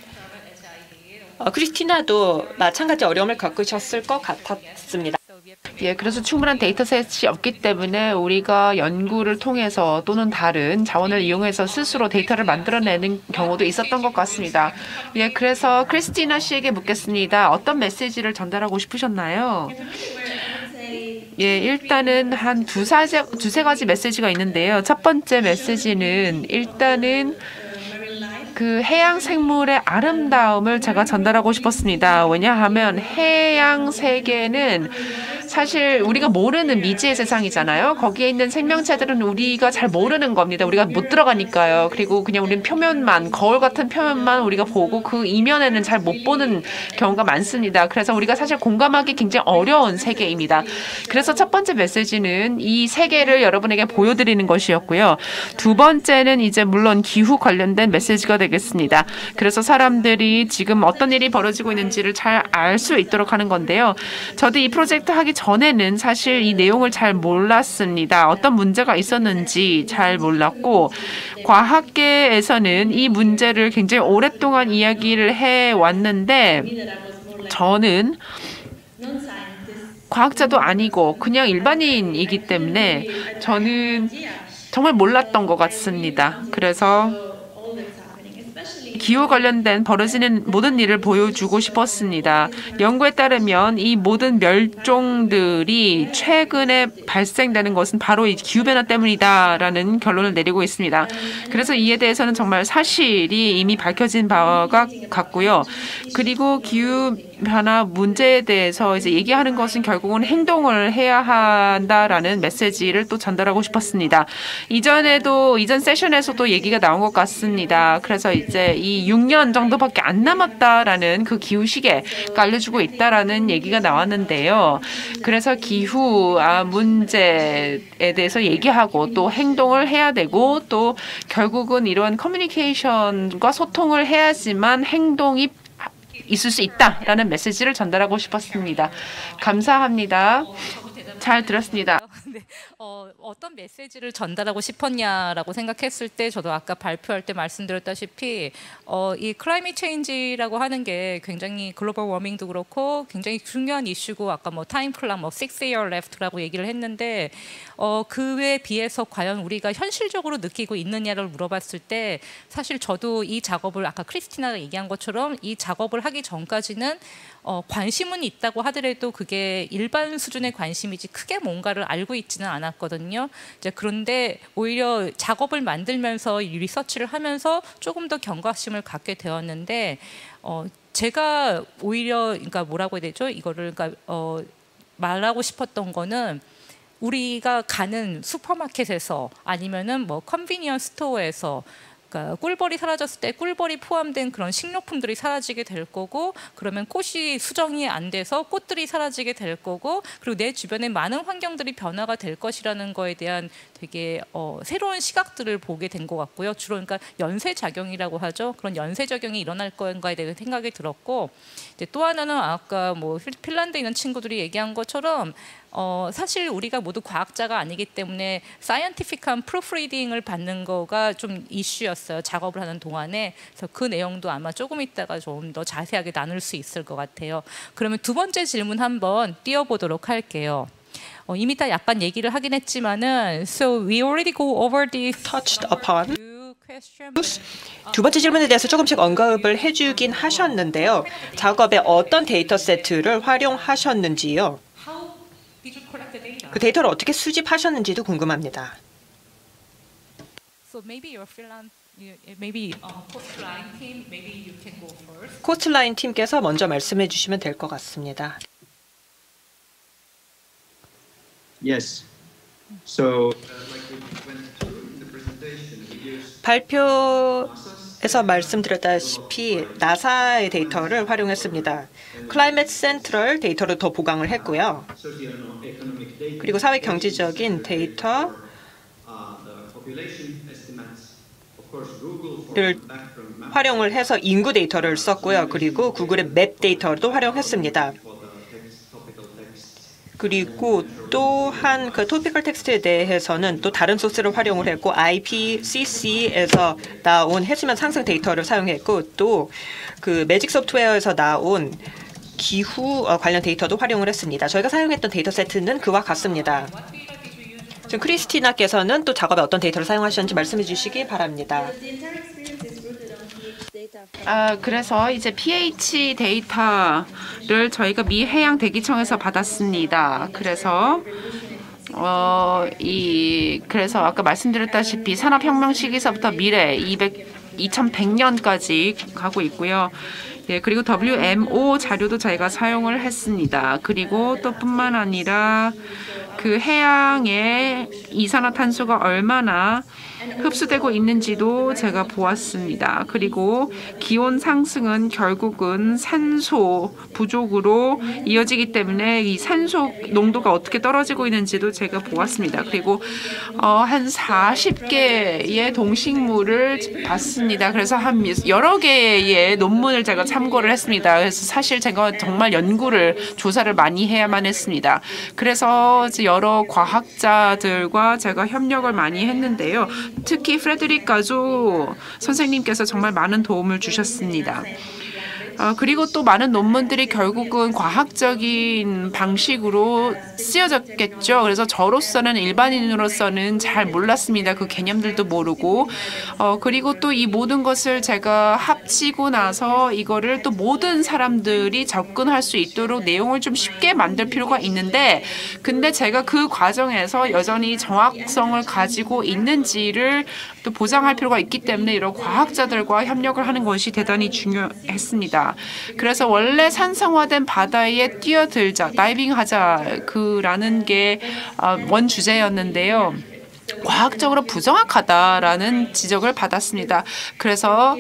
크리스티나도 마찬가지 어려움을 겪으셨을 것 같았습니다. 예, 그래서 충분한 데이터셋이 없기 때문에 우리가 연구를 통해서 또는 다른 자원을 이용해서 스스로 데이터를 만들어내는 경우도 있었던 것 같습니다. 예, 그래서 크리스티나 씨에게 묻겠습니다. 어떤 메시지를 전달하고 싶으셨나요? 예, 일단은 한 두세 가지 메시지가 있는데요. 첫 번째 메시지는 일단은 그 해양 생물의 아름다움을 제가 전달하고 싶었습니다. 왜냐하면 해양 세계는 사실 우리가 모르는 미지의 세상이잖아요. 거기에 있는 생명체들은 우리가 잘 모르는 겁니다. 우리가 못 들어가니까요. 그리고 그냥 우리는 표면만, 거울 같은 표면만 우리가 보고 그 이면에는 잘 못 보는 경우가 많습니다. 그래서 우리가 사실 공감하기 굉장히 어려운 세계입니다. 그래서 첫 번째 메시지는 이 세계를 여러분에게 보여드리는 것이었고요. 두 번째는 이제 물론 기후 관련된 메시지가 되겠습니다. 그래서 사람들이 지금 어떤 일이 벌어지고 있는지를 잘 알 수 있도록 하는 건데요. 저도 이 프로젝트 하기 전에는 사실 이 내용을 잘 몰랐습니다. 어떤 문제가 있었는지 잘 몰랐고 과학계에서는 이 문제를 굉장히 오랫동안 이야기를 해왔는데 저는 과학자도 아니고 그냥 일반인이기 때문에 저는 정말 몰랐던 것 같습니다. 그래서 기후 관련된 벌어지는 모든 일을 보여주고 싶었습니다. 연구에 따르면 이 모든 멸종들이 최근에 발생되는 것은 바로 이 기후변화 때문이다라는 결론을 내리고 있습니다. 그래서 이에 대해서는 정말 사실이 이미 밝혀진 바와 같고요. 그리고 기후변화 문제에 대해서 이제 얘기하는 것은 결국은 행동을 해야 한다라는 메시지를 또 전달하고 싶었습니다. 이전 세션에서도 얘기가 나온 것 같습니다. 그래서 이제 이 6년 정도밖에 안 남았다라는 그 기후 시계가 알려주고 있다라는 얘기가 나왔는데요. 그래서 기후 문제에 대해서 얘기하고 또 행동을 해야 되고 또 결국은 이런 커뮤니케이션과 소통을 해야지만 행동이 있을 수 있다라는 메시지를 전달하고 싶었습니다. 감사합니다. 잘 들었습니다. 네, 어떤 메시지를 전달하고 싶었냐라고 생각했을 때 저도 아까 발표할 때 말씀드렸다시피 이 클라이밋 체인지라고 하는 게 굉장히 글로벌 워밍도 그렇고 굉장히 중요한 이슈고 아까 뭐 타임 클락 뭐 6year left라고 얘기를 했는데 그에 비해서 과연 우리가 현실적으로 느끼고 있느냐를 물어봤을 때 사실 저도 이 작업을 아까 크리스티나가 얘기한 것처럼 이 작업을 하기 전까지는 관심은 있다고 하더라도 그게 일반 수준의 관심이지 크게 뭔가를 알고 있지는 않았거든요. 이제 그런데 오히려 작업을 만들면서 이 리서치를 하면서 조금 더 경각심을 갖게 되었는데 제가 오히려 그러니까 뭐라고 해야 되죠? 이거를 그러니까 말하고 싶었던 거는 우리가 가는 슈퍼마켓에서 아니면은 뭐 컨비니언스 스토어에서 그러니까 꿀벌이 사라졌을 때 꿀벌이 포함된 그런 식료품들이 사라지게 될 거고 그러면 꽃이 수정이 안 돼서 꽃들이 사라지게 될 거고 그리고 내 주변에 많은 환경들이 변화가 될 것이라는 거에 대한 되게 새로운 시각들을 보게 된 것 같고요. 주로 그러니까 연쇄작용이라고 하죠. 그런 연쇄작용이 일어날 건가에 대해서 생각이 들었고 이제 또 하나는 아까 뭐 핀란드에 있는 친구들이 얘기한 것처럼 사실 우리가 모두 과학자가 아니기 때문에 사이언티픽한 프루프리딩을 받는 거가 좀 이슈였어요. 작업을 하는 동안에. 그래서 그 내용도 아마 조금 있다가 좀 더 자세하게 나눌 수 있을 것 같아요. 그러면 두 번째 질문 한번 띄워보도록 할게요. 이미 다 약간 얘기를 하긴 했지만은 So we already go over this touched upon 두 번째 질문에 대해서 조금씩 언급을 해주긴 하셨는데요. 작업에 어떤 데이터 세트를 활용하셨는지요? 그 데이터를 어떻게 수집하셨는지도 궁금합니다. So maybe your freelance, maybe Coastline team, maybe you can go first. 코스트라인 팀께서 먼저 말씀해 주시면 될 것 같습니다. Yes. So 발표에서 말씀드렸다시피 나사의 데이터를 활용했습니다. 클라이밋 센트럴 데이터를 더 보강을 했고요. 그리고 사회 경제적인 데이터를 활용을 해서 인구 데이터를 썼고요. 그리고 구글의 맵 데이터도 활용했습니다. 그리고 또한 그 토피컬 텍스트에 대해서는 또 다른 소스를 활용을 했고 IPCC에서 나온 해수면 상승 데이터를 사용했고 또 그 매직 소프트웨어에서 나온 기후 관련 데이터도 활용을 했습니다. 저희가 사용했던 데이터 세트는 그와 같습니다. 지금 크리스티나께서는 또 작업에 어떤 데이터를 사용하셨는지 말씀해 주시기 바랍니다. 그래서 이제 pH 데이터를 저희가 미 해양 대기청에서 받았습니다. 그래서 그래서 아까 말씀드렸다시피 산업혁명 시기서부터 미래 2100년까지 가고 있고요. 예, 그리고 WMO 자료도 저희가 사용을 했습니다. 그리고 또 뿐만 아니라 그 해양의 이산화탄소가 얼마나 흡수되고 있는지도 제가 보았습니다. 그리고 기온 상승은 결국은 산소 부족으로 이어지기 때문에 이 산소 농도가 어떻게 떨어지고 있는지도 제가 보았습니다. 그리고 한 40개의 동식물을 봤습니다. 그래서 한 여러 개의 논문을 제가 참고를 했습니다. 그래서 사실 제가 정말 연구를 조사를 많이 해야만 했습니다. 그래서 여러 과학자들과 제가 협력을 많이 했는데요. 특히 프레드릭 가조 선생님께서 정말 많은 도움을 주셨습니다. 그리고 또 많은 논문들이 결국은 과학적인 방식으로 쓰여졌겠죠. 그래서 저로서는 일반인으로서는 잘 몰랐습니다. 그 개념들도 모르고 그리고 또 이 모든 것을 제가 합치고 나서 이거를 또 모든 사람들이 접근할 수 있도록 내용을 좀 쉽게 만들 필요가 있는데 근데 제가 그 과정에서 여전히 정확성을 가지고 있는지를 또 보장할 필요가 있기 때문에 이런 과학자들과 협력을 하는 것이 대단히 중요했습니다. 그래서 원래 산성화된 바다에 뛰어들자, 다이빙하자 그라는 게 원 주제였는데요. 과학적으로 부정확하다라는 지적을 받았습니다. 그래서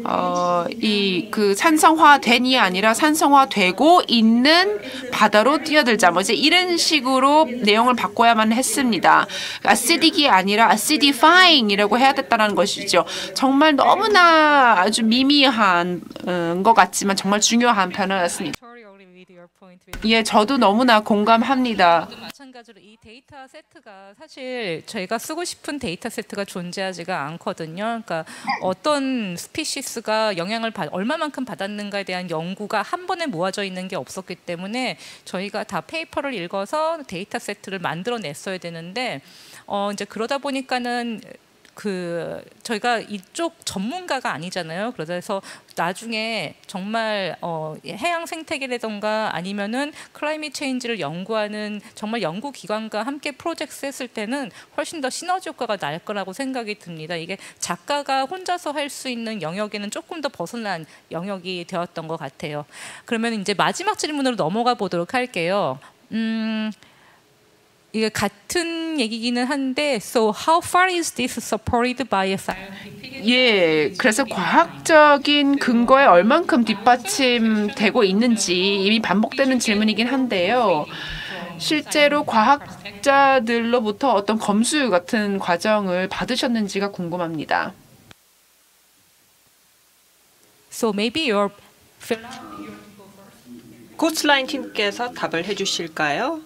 그 산성화된이 아니라 산성화되고 있는 바다로 뛰어들자. 뭐 이제 이런 식으로 내용을 바꿔야만 했습니다. acidic이 아니라 acidifying이라고 해야 됐다는 것이죠. 정말 너무나 아주 미미한 것 같지만 정말 중요한 변화였습니다. 예, 저도 너무나 공감합니다. 마찬가지로 이 데이터 세트가 사실 저희가 쓰고 싶은 데이터 세트가 존재하지가 않거든요. 그러니까 어떤 스피시스가 영향을 얼마만큼 받았는가에 대한 연구가 한 번에 모아져 있는 게 없었기 때문에 저희가 다 페이퍼를 읽어서 데이터 세트를 만들어냈어야 되는데 이제 그러다 보니까는 저희가 이쪽 전문가가 아니잖아요. 그래서 나중에 정말 해양 생태계라던가 아니면은 클라이밋 체인지를 연구하는 정말 연구 기관과 함께 프로젝트 했을 때는 훨씬 더 시너지 효과가 날 거라고 생각이 듭니다. 이게 작가가 혼자서 할 수 있는 영역에는 조금 더 벗어난 영역이 되었던 것 같아요. 그러면 이제 마지막 질문으로 넘어가 보도록 할게요. 이게 같은 얘기기는 한데, so how far is this supported by a scientific? 예, 그래서 과학적인 근거에 얼만큼 뒷받침되고 있는지 이미 반복되는 질문이긴 한데요. 실제로 과학자들로부터 어떤 검수 같은 과정을 받으셨는지가 궁금합니다. So maybe your 코스트라인 팀께서 답을 해주실까요?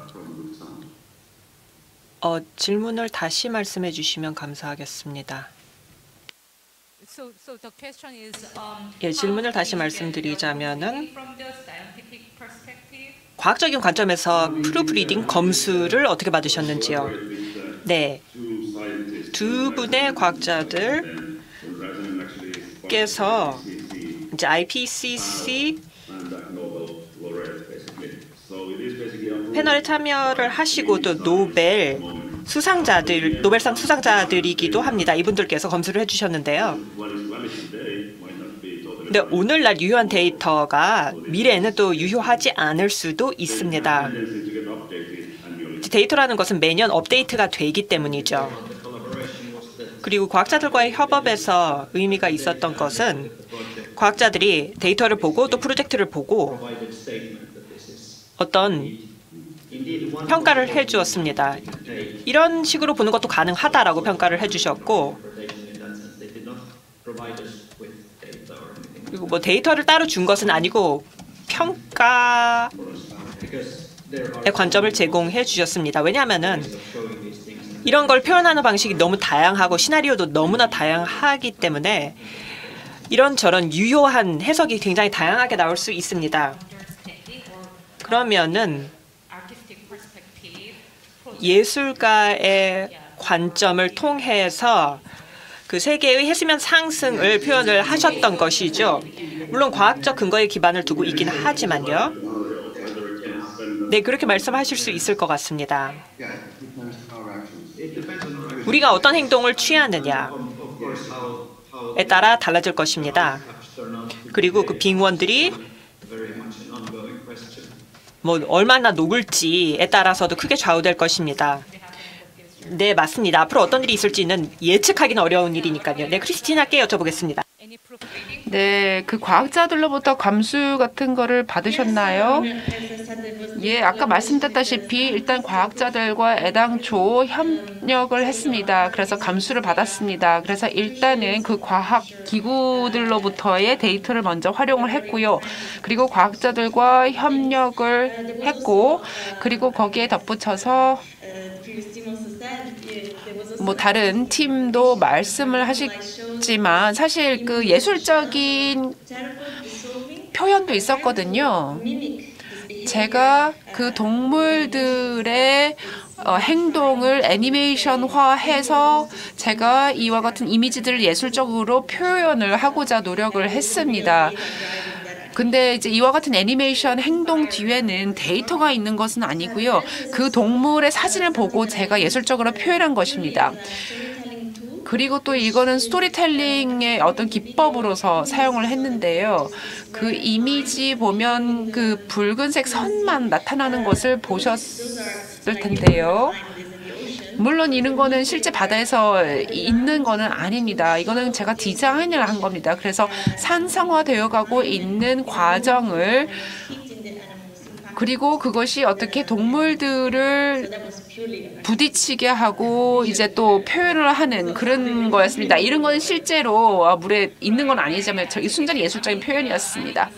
질문을 다시 말씀해 주시면 감사하겠습니다. So the question is, 예, 질문을 다시 말씀드리자면은 from the scientific perspective, 과학적인 관점에서 프루프리딩 검수를 어떻게 받으셨는지요? 네, 두 분의 과학자들께서 이제 IPCC 패널에 참여를 하시고 또 노벨상 수상자들이기도 합니다. 이분들께서 검수를 해주셨는데요. 근데 오늘날 유효한 데이터가 미래에는 또 유효하지 않을 수도 있습니다. 데이터라는 것은 매년 업데이트가 되기 때문이죠. 그리고 과학자들과의 협업에서 의미가 있었던 것은 과학자들이 데이터를 보고 또 프로젝트를 보고 어떤 평가를 해주었습니다. 이런 식으로 보는 것도 가능하다라고 평가를 해주셨고, 그리고 뭐 데이터를 따로 준 것은 아니고 평가의 관점을 제공해 주셨습니다. 왜냐하면은 이런 걸 표현하는 방식이 너무 다양하고 시나리오도 너무나 다양하기 때문에 이런저런 유효한 해석이 굉장히 다양하게 나올 수 있습니다. 그러면은 예술가의 관점을 통해서 그 세계의 해수면 상승을 표현을 하셨던 것이죠. 물론 과학적 근거에 기반을 두고 있긴 하지만요. 네, 그렇게 말씀하실 수 있을 것 같습니다. 우리가 어떤 행동을 취하느냐에 따라 달라질 것입니다. 그리고 그 빙원들이 뭐 얼마나 녹을지에 따라서도 크게 좌우될 것입니다. 네, 맞습니다. 앞으로 어떤 일이 있을지는 예측하기는 어려운 일이니까요. 네, 크리스티나께 여쭤보겠습니다. 네, 그 과학자들로부터 감수 같은 거를 받으셨나요? 예, 아까 말씀드렸다시피 일단 과학자들과 애당초 협력을 했습니다. 그래서 감수를 받았습니다. 그래서 일단은 그 과학 기구들로부터의 데이터를 먼저 활용을 했고요. 그리고 과학자들과 협력을 했고, 그리고 거기에 덧붙여서 뭐 다른 팀도 말씀을 하시지만 사실 그 예술적인 표현도 있었거든요. 제가 그 동물들의 행동을 애니메이션화해서 제가 이와 같은 이미지들을 예술적으로 표현을 하고자 노력을 했습니다. 근데 이제 이와 같은 애니메이션 행동 뒤에는 데이터가 있는 것은 아니고요. 그 동물의 사진을 보고 제가 예술적으로 표현한 것입니다. 그리고 또 이거는 스토리텔링의 어떤 기법으로서 사용을 했는데요. 그 이미지 보면 그 붉은색 선만 나타나는 것을 보셨을 텐데요. 물론 이런 거는 실제 바다에서 있는 거는 아닙니다. 이거는 제가 디자인을 한 겁니다. 그래서 산성화되어 가고 있는 과정을 그리고 그것이 어떻게 동물들을 부딪히게 하고 이제 또 표현을 하는 그런 거였습니다. 이런 건 실제로 물에 있는 건 아니지만 순전히 예술적인 표현이었습니다.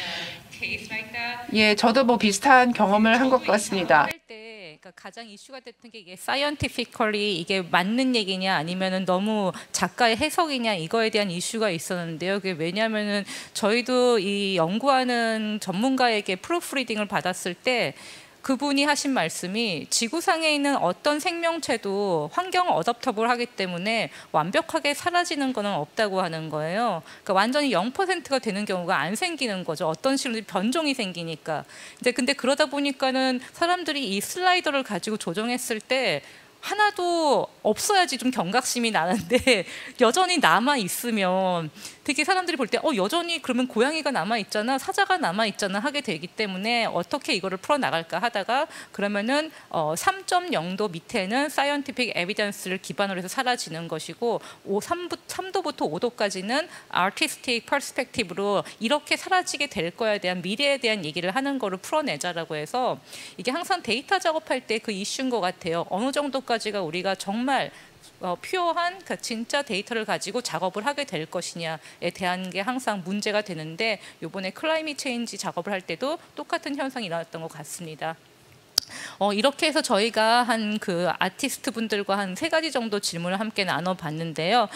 예, 저도 뭐 비슷한 경험을 한 것 같습니다. 그러니까 가장 이슈가 됐던 게 이게 scientifically 이게 맞는 얘기냐 아니면은 너무 작가의 해석이냐 이거에 대한 이슈가 있었는데요. 그게 왜냐하면은 저희도 이 연구하는 전문가에게 프루프리딩을 받았을 때 그분이 하신 말씀이 지구상에 있는 어떤 생명체도 환경 어댑터블하기 때문에 완벽하게 사라지는 것은 없다고 하는 거예요. 그러니까 완전히 0%가 되는 경우가 안 생기는 거죠. 어떤 식으로 변종이 생기니까. 근데 그러다 보니까는 사람들이 이 슬라이더를 가지고 조정했을 때 하나도 없어야지 좀 경각심이 나는데 여전히 남아 있으면 되게 사람들이 볼 때 여전히 그러면 고양이가 남아 있잖아, 사자가 남아 있잖아 하게 되기 때문에 어떻게 이거를 풀어 나갈까 하다가 그러면은 3.0도 밑에는 사이언티픽 에비던스를 기반으로 해서 사라지는 것이고 3도부터 5도까지는 아티스틱 퍼스펙티브로 이렇게 사라지게 될 거에 대한 미래에 대한 얘기를 하는 거를 풀어내자라고 해서 이게 항상 데이터 작업할 때 그 이슈인 것 같아요. 어느 정도까지가 우리가 정말 퓨어한 진짜 데이터를 가지고 작업을 하게 될 것이냐에 대한 게 항상 문제가 되는데 이번에 클라이밋 체인지 작업을 할 때도 똑같은 현상이 일어났던 것 같습니다. 이렇게 해서 저희가 한 그 아티스트 분들과 한 3가지 정도 질문을 함께 나눠봤는데요.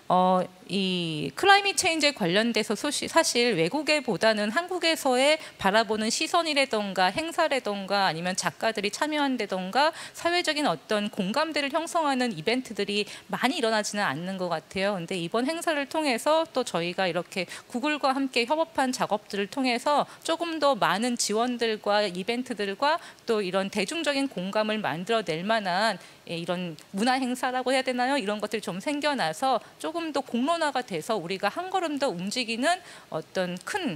이 클라이밋 체인지에 관련돼서 사실 외국에보다는 한국에서의 바라보는 시선이라던가 행사라던가 아니면 작가들이 참여한다던가 사회적인 어떤 공감대를 형성하는 이벤트들이 많이 일어나지는 않는 것 같아요. 근데 이번 행사를 통해서 또 저희가 이렇게 구글과 함께 협업한 작업들을 통해서 조금 더 많은 지원들과 이벤트들과 또 이런 대중적인 공감을 만들어낼 만한 이런 문화 행사라고 해야 되나요? 이런 것들이 좀 생겨나서 조금 더 공론화가 돼서 우리가 한 걸음 더 움직이는 어떤 큰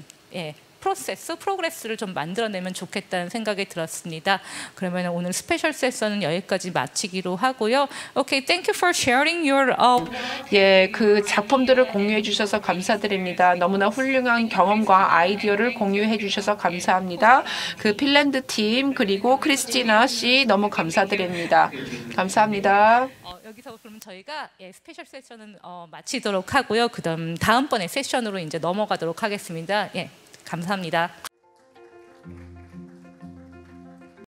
프로그레스를 좀 만들어내면 좋겠다는 생각이 들었습니다. 그러면 오늘 스페셜 세션은 여기까지 마치기로 하고요. Okay, thank you for sharing your 예, 그 작품들을 공유해 주셔서 감사드립니다. 너무나 훌륭한 경험과 아이디어를 공유해 주셔서 감사합니다. 그 핀란드 팀 그리고 크리스티나 씨 너무 감사드립니다. 감사합니다. 여기서 그럼 저희가 스페셜 세션은 마치도록 하고요. 그다음 다음번에 세션으로 이제 넘어가도록 하겠습니다. 예, 감사합니다.